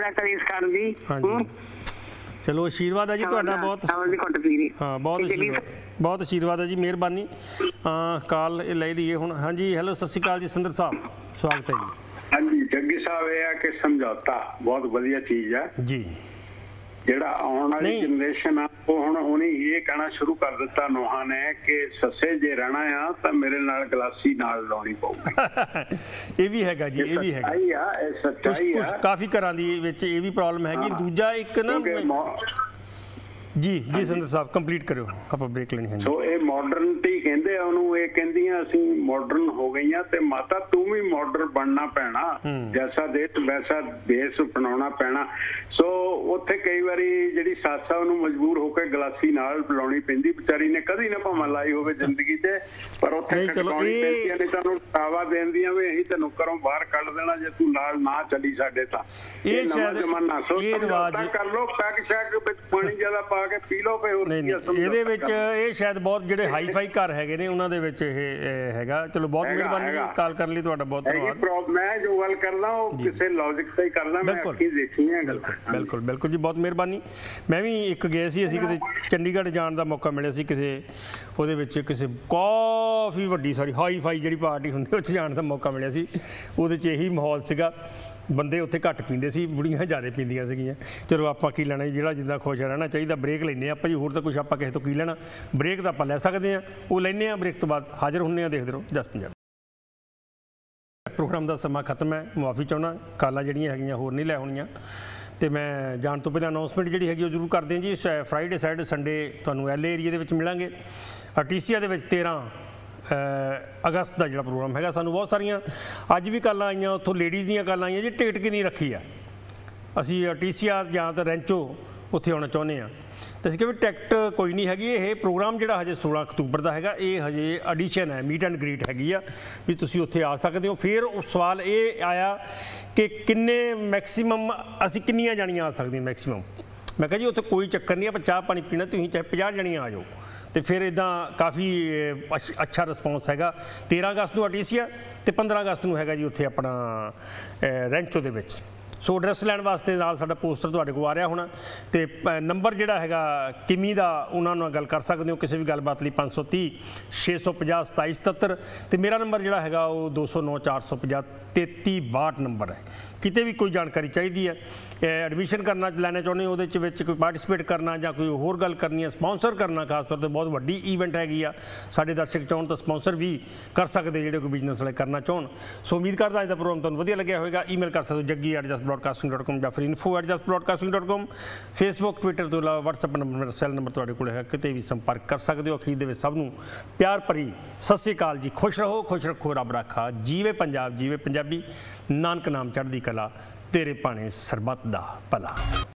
[SPEAKER 1] ਚਲੋ, ਆਸ਼ੀਰਵਾਦ ਹੈ ਜੀ ਤੁਹਾਡਾ ਬਹੁਤ। ਹਾਂ ਬਹੁਤ ਆਸ਼ੀਰਵਾਦ ਹੈ ਜੀ, ਮਿਹਰਬਾਨੀ। ਕਾਲ ਇਹ ਲੈ ਲਈਏ ਹੁਣ। ਹਾਂਜੀ ਹੈਲੋ, ਸਤਿ ਸ਼੍ਰੀ ਅਕਾਲ ਜੀ ਸਿੰਦਰ ਸਾਹਿਬ, ਸਵਾਗਤ ਹੈ ਜੀ।
[SPEAKER 6] ਹਾਂਜੀ ਜੱਗੀ ਸਾਹਿਬ, ਇਹ ਆ ਕਿ ਸਮਝੌਤਾ ਬਹੁਤ ਵਧੀਆ ਚੀਜ਼ ਹੈ
[SPEAKER 1] ਜੀ।
[SPEAKER 6] ਜਿਹੜਾ ਆਉਣ ਵਾਲੀ ਜਨਰੇਸ਼ਨ ਆ ਉਹ ਹੁਣ ਉਹਨੇ ਇਹ ਕਹਿਣਾ ਸ਼ੁਰੂ ਕਰ ਦਿੱਤਾ ਨੋਹਾਂ ਨੇ ਕਿ ਸੱਸੇ ਜੇ ਰਹਿਣਾ ਆ ਤਾਂ ਮੇਰੇ ਨਾਲ ਗਲਾਸੀ ਨਾਲ ਲਾਉਣੀ ਪਊਗੀ।
[SPEAKER 1] ਇਹ ਵੀ ਹੈਗਾ ਜੀ, ਇਹ ਵੀ ਹੈਗਾ,
[SPEAKER 6] ਇਹ ਸੱਚਾਈ ਆ।
[SPEAKER 1] ਕਾਫੀ ਘਰਾਂ ਦੀ ਵਿੱਚ ਇਹ ਵੀ ਪ੍ਰੋਬਲਮ ਹੈਗੀ। ਦੂਜਾ ਇੱਕ ਨਾ ਜੀ ਸਿੰਦਰ ਸਾਹਿਬ ਕੰਪਲੀਟ ਕਰਿਓ, ਆਪਾਂ ਬ੍ਰੇਕ ਲੈਣੀ ਹੈ।
[SPEAKER 6] ਸੋ ਇਹ ਮਾਡਰਨਟੀ ਕਹਿੰਦੇ ਆ ਉਹਨੂੰ, ਇਹ ਕਹਿੰਦੀਆਂ ਅਸੀਂ ਮਾਡਰਨ ਹੋ ਗਈਆਂ ਤੇ ਮਾਤਾ ਤੂੰ ਵੀ ਮਾਡਰਨ ਬਣਨਾ ਪੈਣਾ, ਜੈਸਾ ਦੇਸ਼ ਵੈਸਾ ਦੇਸ਼ ਅਪਣਾਉਣਾ ਪੈਣਾ। ਸੋ ਉੱਥੇ ਕਈ ਵਾਰੀ ਜਿਹੜੀ ਸੱਸ ਆ ਉਹਨੂੰ ਮਜਬੂਰ ਹੋ ਕੇ ਗਲਾਸੀ ਨਾਲ ਬੁਲਾਉਣੀ ਪੈਂਦੀ, ਵਿਚਾਰੀ ਨੇ ਕਦੀ ਨਾ ਭਾਵੇਂ ਲਾਈ ਹੋਵੇ ਜ਼ਿੰਦਗੀ 'ਚ, ਪਰ ਉੱਥੇ ਖਟਕਾਉਣੀ ਪੈਂਦੀਆਂ ਨੇ ਤੁਹਾਨੂੰ ਦਾਵਾ ਦੇਂਦੀਆਂ ਵੀ ਅਸੀਂ ਤੈਨੂੰ ਘਰੋਂ ਬਾਹਰ ਕੱਢ ਦੇਣਾ ਜੇ ਤੂੰ ਨਾਲ ਨਾ ਚੱਲੀ ਸਾਡੇ। ਤਾਂ ਇਹ ਨਵਾਂ ਜ਼ਮਾਨਾ, ਸੋ ਸਮਝੌਤਾ ਕਰ ਲਓ, ਪੈਗ ਸ਼ੈਗ ਵਿੱਚ ਪਾਣੀ ਜ਼ਿਆਦਾ ਪਾ ਕੇ ਪੀ ਲਓ।
[SPEAKER 1] ਇਹਦੇ ਵਿੱਚ ਇਹ ਸ਼ਾਇਦ ਬਹੁਤ ਜਿਹੜੇ ਜਿਹੜੇ ਹਾਈ-ਫਾਈ ਘਰ ਹੈਗੇ ਨੇ ਉਹਨਾਂ ਦੇ ਵਿੱਚ ਇਹ ਹੈਗਾ। ਚਲੋ ਬਹੁਤ ਮਿਹਰਬਾਨੀ ਕਾਲ ਕਰਨ ਲਈ, ਤੁਹਾਡਾ ਬਹੁਤ ਧੰਨਵਾਦ।
[SPEAKER 6] ਮੈਂ ਜੋ ਗੱਲ ਕਰਦਾ ਉਹ ਕਿਸੇ ਲੌਜਿਕ ਤੇ ਹੀ ਕਰਦਾ, ਮੈਂ ਅੱਖੀਂ ਦੇਖੀਆਂ ਗੱਲਾਂ।
[SPEAKER 1] ਬਿਲਕੁਲ ਬਿਲਕੁਲ ਜੀ, ਬਹੁਤ ਮਿਹਰਬਾਨੀ। ਮੈਂ ਵੀ ਇੱਕ ਗਏ ਸੀ, ਅਸੀਂ ਕਿਤੇ ਚੰਡੀਗੜ੍ਹ ਜਾਣ ਦਾ ਮੌਕਾ ਮਿਲਿਆ ਸੀ, ਕਿਸੇ ਉਹਦੇ ਵਿੱਚ ਕਿਸੇ ਕਾਫੀ ਵੱਡੀ ਸਾਰੀ ਹਾਈ-ਫਾਈ ਜਿਹੜੀ ਪਾਰਟੀ ਹੁੰਦੀ ਉਹ 'ਚ ਜਾਣ ਦਾ ਮੌਕਾ ਮਿਲਿਆ ਸੀ। ਉਹਦੇ 'ਚ ਇਹੀ ਮਾਹੌਲ ਸੀਗਾ, ਬੰਦੇ ਉੱਥੇ ਘੱਟ ਪੀਂਦੇ ਸੀ, ਬੁੜੀਆਂ ਜ਼ਿਆਦਾ ਪੀਂਦੀਆਂ ਸੀਗੀਆਂ। ਚਲੋ ਆਪਾਂ ਕੀ ਲੈਣਾ, ਜਿਹੜਾ ਜਿੱਦਾਂ ਖੁਸ਼ ਰਹਿਣਾ ਚਾਹੀਦਾ। ਬ੍ਰੇਕ ਲੈਂਦੇ ਆਪਾਂ ਜੀ, ਹੋਰ ਤਾਂ ਕੁਛ ਆਪਾਂ ਕਿਸੇ ਤੋਂ ਕੀ ਲੈਣਾ। ਬ੍ਰੇਕ ਤਾਂ ਆਪਾਂ ਲੈ ਸਕਦੇ ਹਾਂ, ਉਹ ਲੈਂਦੇ ਹਾਂ। ਬ੍ਰੇਕ ਤੋਂ ਬਾਅਦ ਹਾਜ਼ਰ ਹੁੰਦੇ ਹਾਂ। ਦੇਖਦੇ ਰਹੋ ਜਸ ਪੰਜਾਬ। ਪ੍ਰੋਗਰਾਮ ਦਾ ਸਮਾਂ ਖਤਮ ਹੈ, ਮੁਆਫੀ ਚਾਹੁੰਦਾ, ਕਾਲਾਂ ਜਿਹੜੀਆਂ ਹੈਗੀਆਂ ਹੋਰ ਨਹੀਂ ਲੈ ਹੋਣੀਆਂ। ਤੇ ਮੈਂ ਜਾਣ ਤੋਂ ਪਹਿਲਾਂ ਅਨਾਉਂਸਮੈਂਟ ਜਿਹੜੀ ਹੈਗੀ ਉਹ ਜ਼ਰੂਰ ਕਰਦੇ ਹਾਂ ਜੀ। ਫਰਾਈਡੇ ਸੈਟਰਡੇ ਸੰਡੇ ਤੁਹਾਨੂੰ ਐਲ ਏਰੀਏ ਦੇ ਵਿੱਚ ਮਿਲਾਂਗੇ। ਅਰਟੀਸੀਆ ਦੇ ਵਿੱਚ 13 ਅਗਸਤ ਦਾ ਜਿਹੜਾ ਪ੍ਰੋਗਰਾਮ ਹੈਗਾ। ਸਾਨੂੰ ਬਹੁਤ ਸਾਰੀਆਂ ਅੱਜ ਵੀ ਕਾਲਾਂ ਆਈਆਂ, ਉੱਥੋਂ ਲੇਡੀਜ਼ ਦੀਆਂ ਕਾਲਾਂ ਆਈਆਂ ਜੀ, ਟਿਕਟ ਕਿੰਨੀ ਰੱਖੀ ਆ। ਅਸੀਂ ਅਰਟੀਸੀਆ ਜਾਂ ਤਾਂ ਰੈਂਚੋ ਉੱਥੇ ਆਉਣਾ ਚਾਹੁੰਦੇ ਹਾਂ, ਤੇ ਅਸੀਂ ਕਿਹਾ ਵੀ ਟਿਕਟ ਕੋਈ ਨਹੀਂ ਹੈਗੀ। ਇਹ ਪ੍ਰੋਗਰਾਮ ਜਿਹੜਾ ਹਜੇ 16 ਅਕਤੂਬਰ ਦਾ ਹੈਗਾ, ਇਹ ਹਜੇ ਐਡੀਸ਼ਨ ਹੈ, ਮੀਟ ਐਂਡ ਗ੍ਰੀਟ ਹੈਗੀ ਆ, ਵੀ ਤੁਸੀਂ ਉੱਥੇ ਆ ਸਕਦੇ ਹੋ। ਫਿਰ ਸਵਾਲ ਇਹ ਆਇਆ ਕਿ ਕਿੰਨੇ ਮੈਕਸੀਮਮ, ਅਸੀਂ ਕਿੰਨੀਆਂ ਜਾਣੀਆਂ ਆ ਸਕਦੀਆਂ ਮੈਕਸੀਮਮ। ਮੈਂ ਕਿਹਾ ਜੀ ਉੱਥੇ ਕੋਈ ਚੱਕਰ ਨਹੀਂ, ਆਪਾਂ ਚਾਹ ਪਾਣੀ ਪੀਣਾ, ਤੁਸੀਂ ਚਾਹੇ 50 ਜਣੀਆਂ ਆ ਜਾਓ। ਤੇ ਫਿਰ ਇੱਦਾਂ ਕਾਫੀ ਅੱਛਾ ਰਿਸਪੌਂਸ ਹੈਗਾ। 13 ਅਗਸਤ ਨੂੰ ਅਰਟੀਸੀਆ ਤੇ 15 ਅਗਸਤ ਨੂੰ ਹੈਗਾ ਜੀ ਉੱਥੇ ਆਪਣਾ ਰੈਂਚੋ ਦੇ ਵਿੱਚ। ਸੋ ਐਡਰੈਸ ਲੈਣ ਵਾਸਤੇ ਨਾਲ ਸਾਡਾ ਪੋਸਟਰ ਤੁਹਾਡੇ ਕੋਲ ਆ ਰਿਹਾ ਹੋਣਾ, ਤੇ ਨੰਬਰ ਜਿਹੜਾ ਹੈਗਾ ਕਿਮੀ ਦਾ, ਉਹਨਾਂ ਨਾਲ ਗੱਲ ਕਰ ਸਕਦੇ ਹੋ ਕਿਸੇ ਵੀ ਗੱਲਬਾਤ ਲਈ। 530 650 2777 ਤੇ ਮੇਰਾ ਨੰਬਰ ਜਿਹੜਾ ਹੈਗਾ ਉਹ 209 450 3362 ਨੰਬਰ ਹੈ। ਕਿਤੇ ਵੀ ਕੋਈ ਜਾਣਕਾਰੀ ਚਾਹੀਦੀ ਹੈ, ਐਡਮਿਸ਼ਨ ਕਰਨਾ ਲੈਣਾ ਚਾਹੁੰਦੇ ਹੋ, ਉਹਦੇ ਵਿੱਚ ਕੋਈ ਪਾਰਟਿਸਿਪੇਟ ਕਰਨਾ ਜਾਂ ਕੋਈ ਹੋਰ ਗੱਲ ਕਰਨੀ ਹੈ, ਸਪਾਂਸਰ ਕਰਨਾ, ਖਾਸ ਤੌਰ 'ਤੇ ਬਹੁਤ ਵੱਡੀ ਈਵੈਂਟ ਹੈਗੀ ਆ, ਸਾਡੇ ਦਰਸ਼ਕ ਚਾਹੁਣ ਤਾਂ ਸਪਾਂਸਰ ਵੀ ਕਰ ਸਕਦੇ ਜਿਹੜੇ ਕੋਈ ਬਿਜ਼ਨਸ ਵਾਲੇ ਕਰਨਾ ਚਾਹੁਣ। ਸੋ ਉਮੀਦ ਕਰਦਾ ਅੱਜ ਦਾ ਪ੍ਰੋਗਰਾਮ ਤੁਹਾਨੂੰ ਵਧੀਆ ਲੱਗਿਆ ਹੋਵੇਗਾ। ਈਮੇਲ ਕਰ ਸਕਦੇ ਹੋ jaggi@justbroadcasting.com ਜਾਂ ਫਿਰ info@justbroadcasting.com। ਫੇਸਬੁੱਕ ਟਵਿੱਟਰ ਤੋਂ ਇਲਾਵਾ WhatsApp ਨੰਬਰ, ਮੇਰਾ ਸੈੱਲ ਨੰਬਰ ਤੁਹਾਡੇ ਕੋਲ ਹੈਗਾ, ਕਿਤੇ ਵੀ ਸੰਪਰਕ ਕਰ ਸਕਦੇ ਹੋ। ਅਖੀਰ ਦੇ ਵਿੱਚ ਸਭ ਨੂੰ ਪਿਆਰ ਭਰੀ ਸਤਿ ਸ਼੍ਰੀ ਅਕਾਲ ਜੀ। ਖੁਸ਼ ਰਹੋ, ਖੁਸ਼ ਰੱਖੋ, ਰੱਬ ਰਾਖਾ। ਜੀਵੇ ਪੰਜਾਬ, ਜੀਵੇ ਪੰਜਾਬੀ। ਨਾਨਕ ਨਾਮ ਚੜ੍ਹਦੀ ਕਲਾ, ਤੇਰੇ ਭਾਣੇ ਸਰਬੱਤ ਦਾ ਭਲਾ।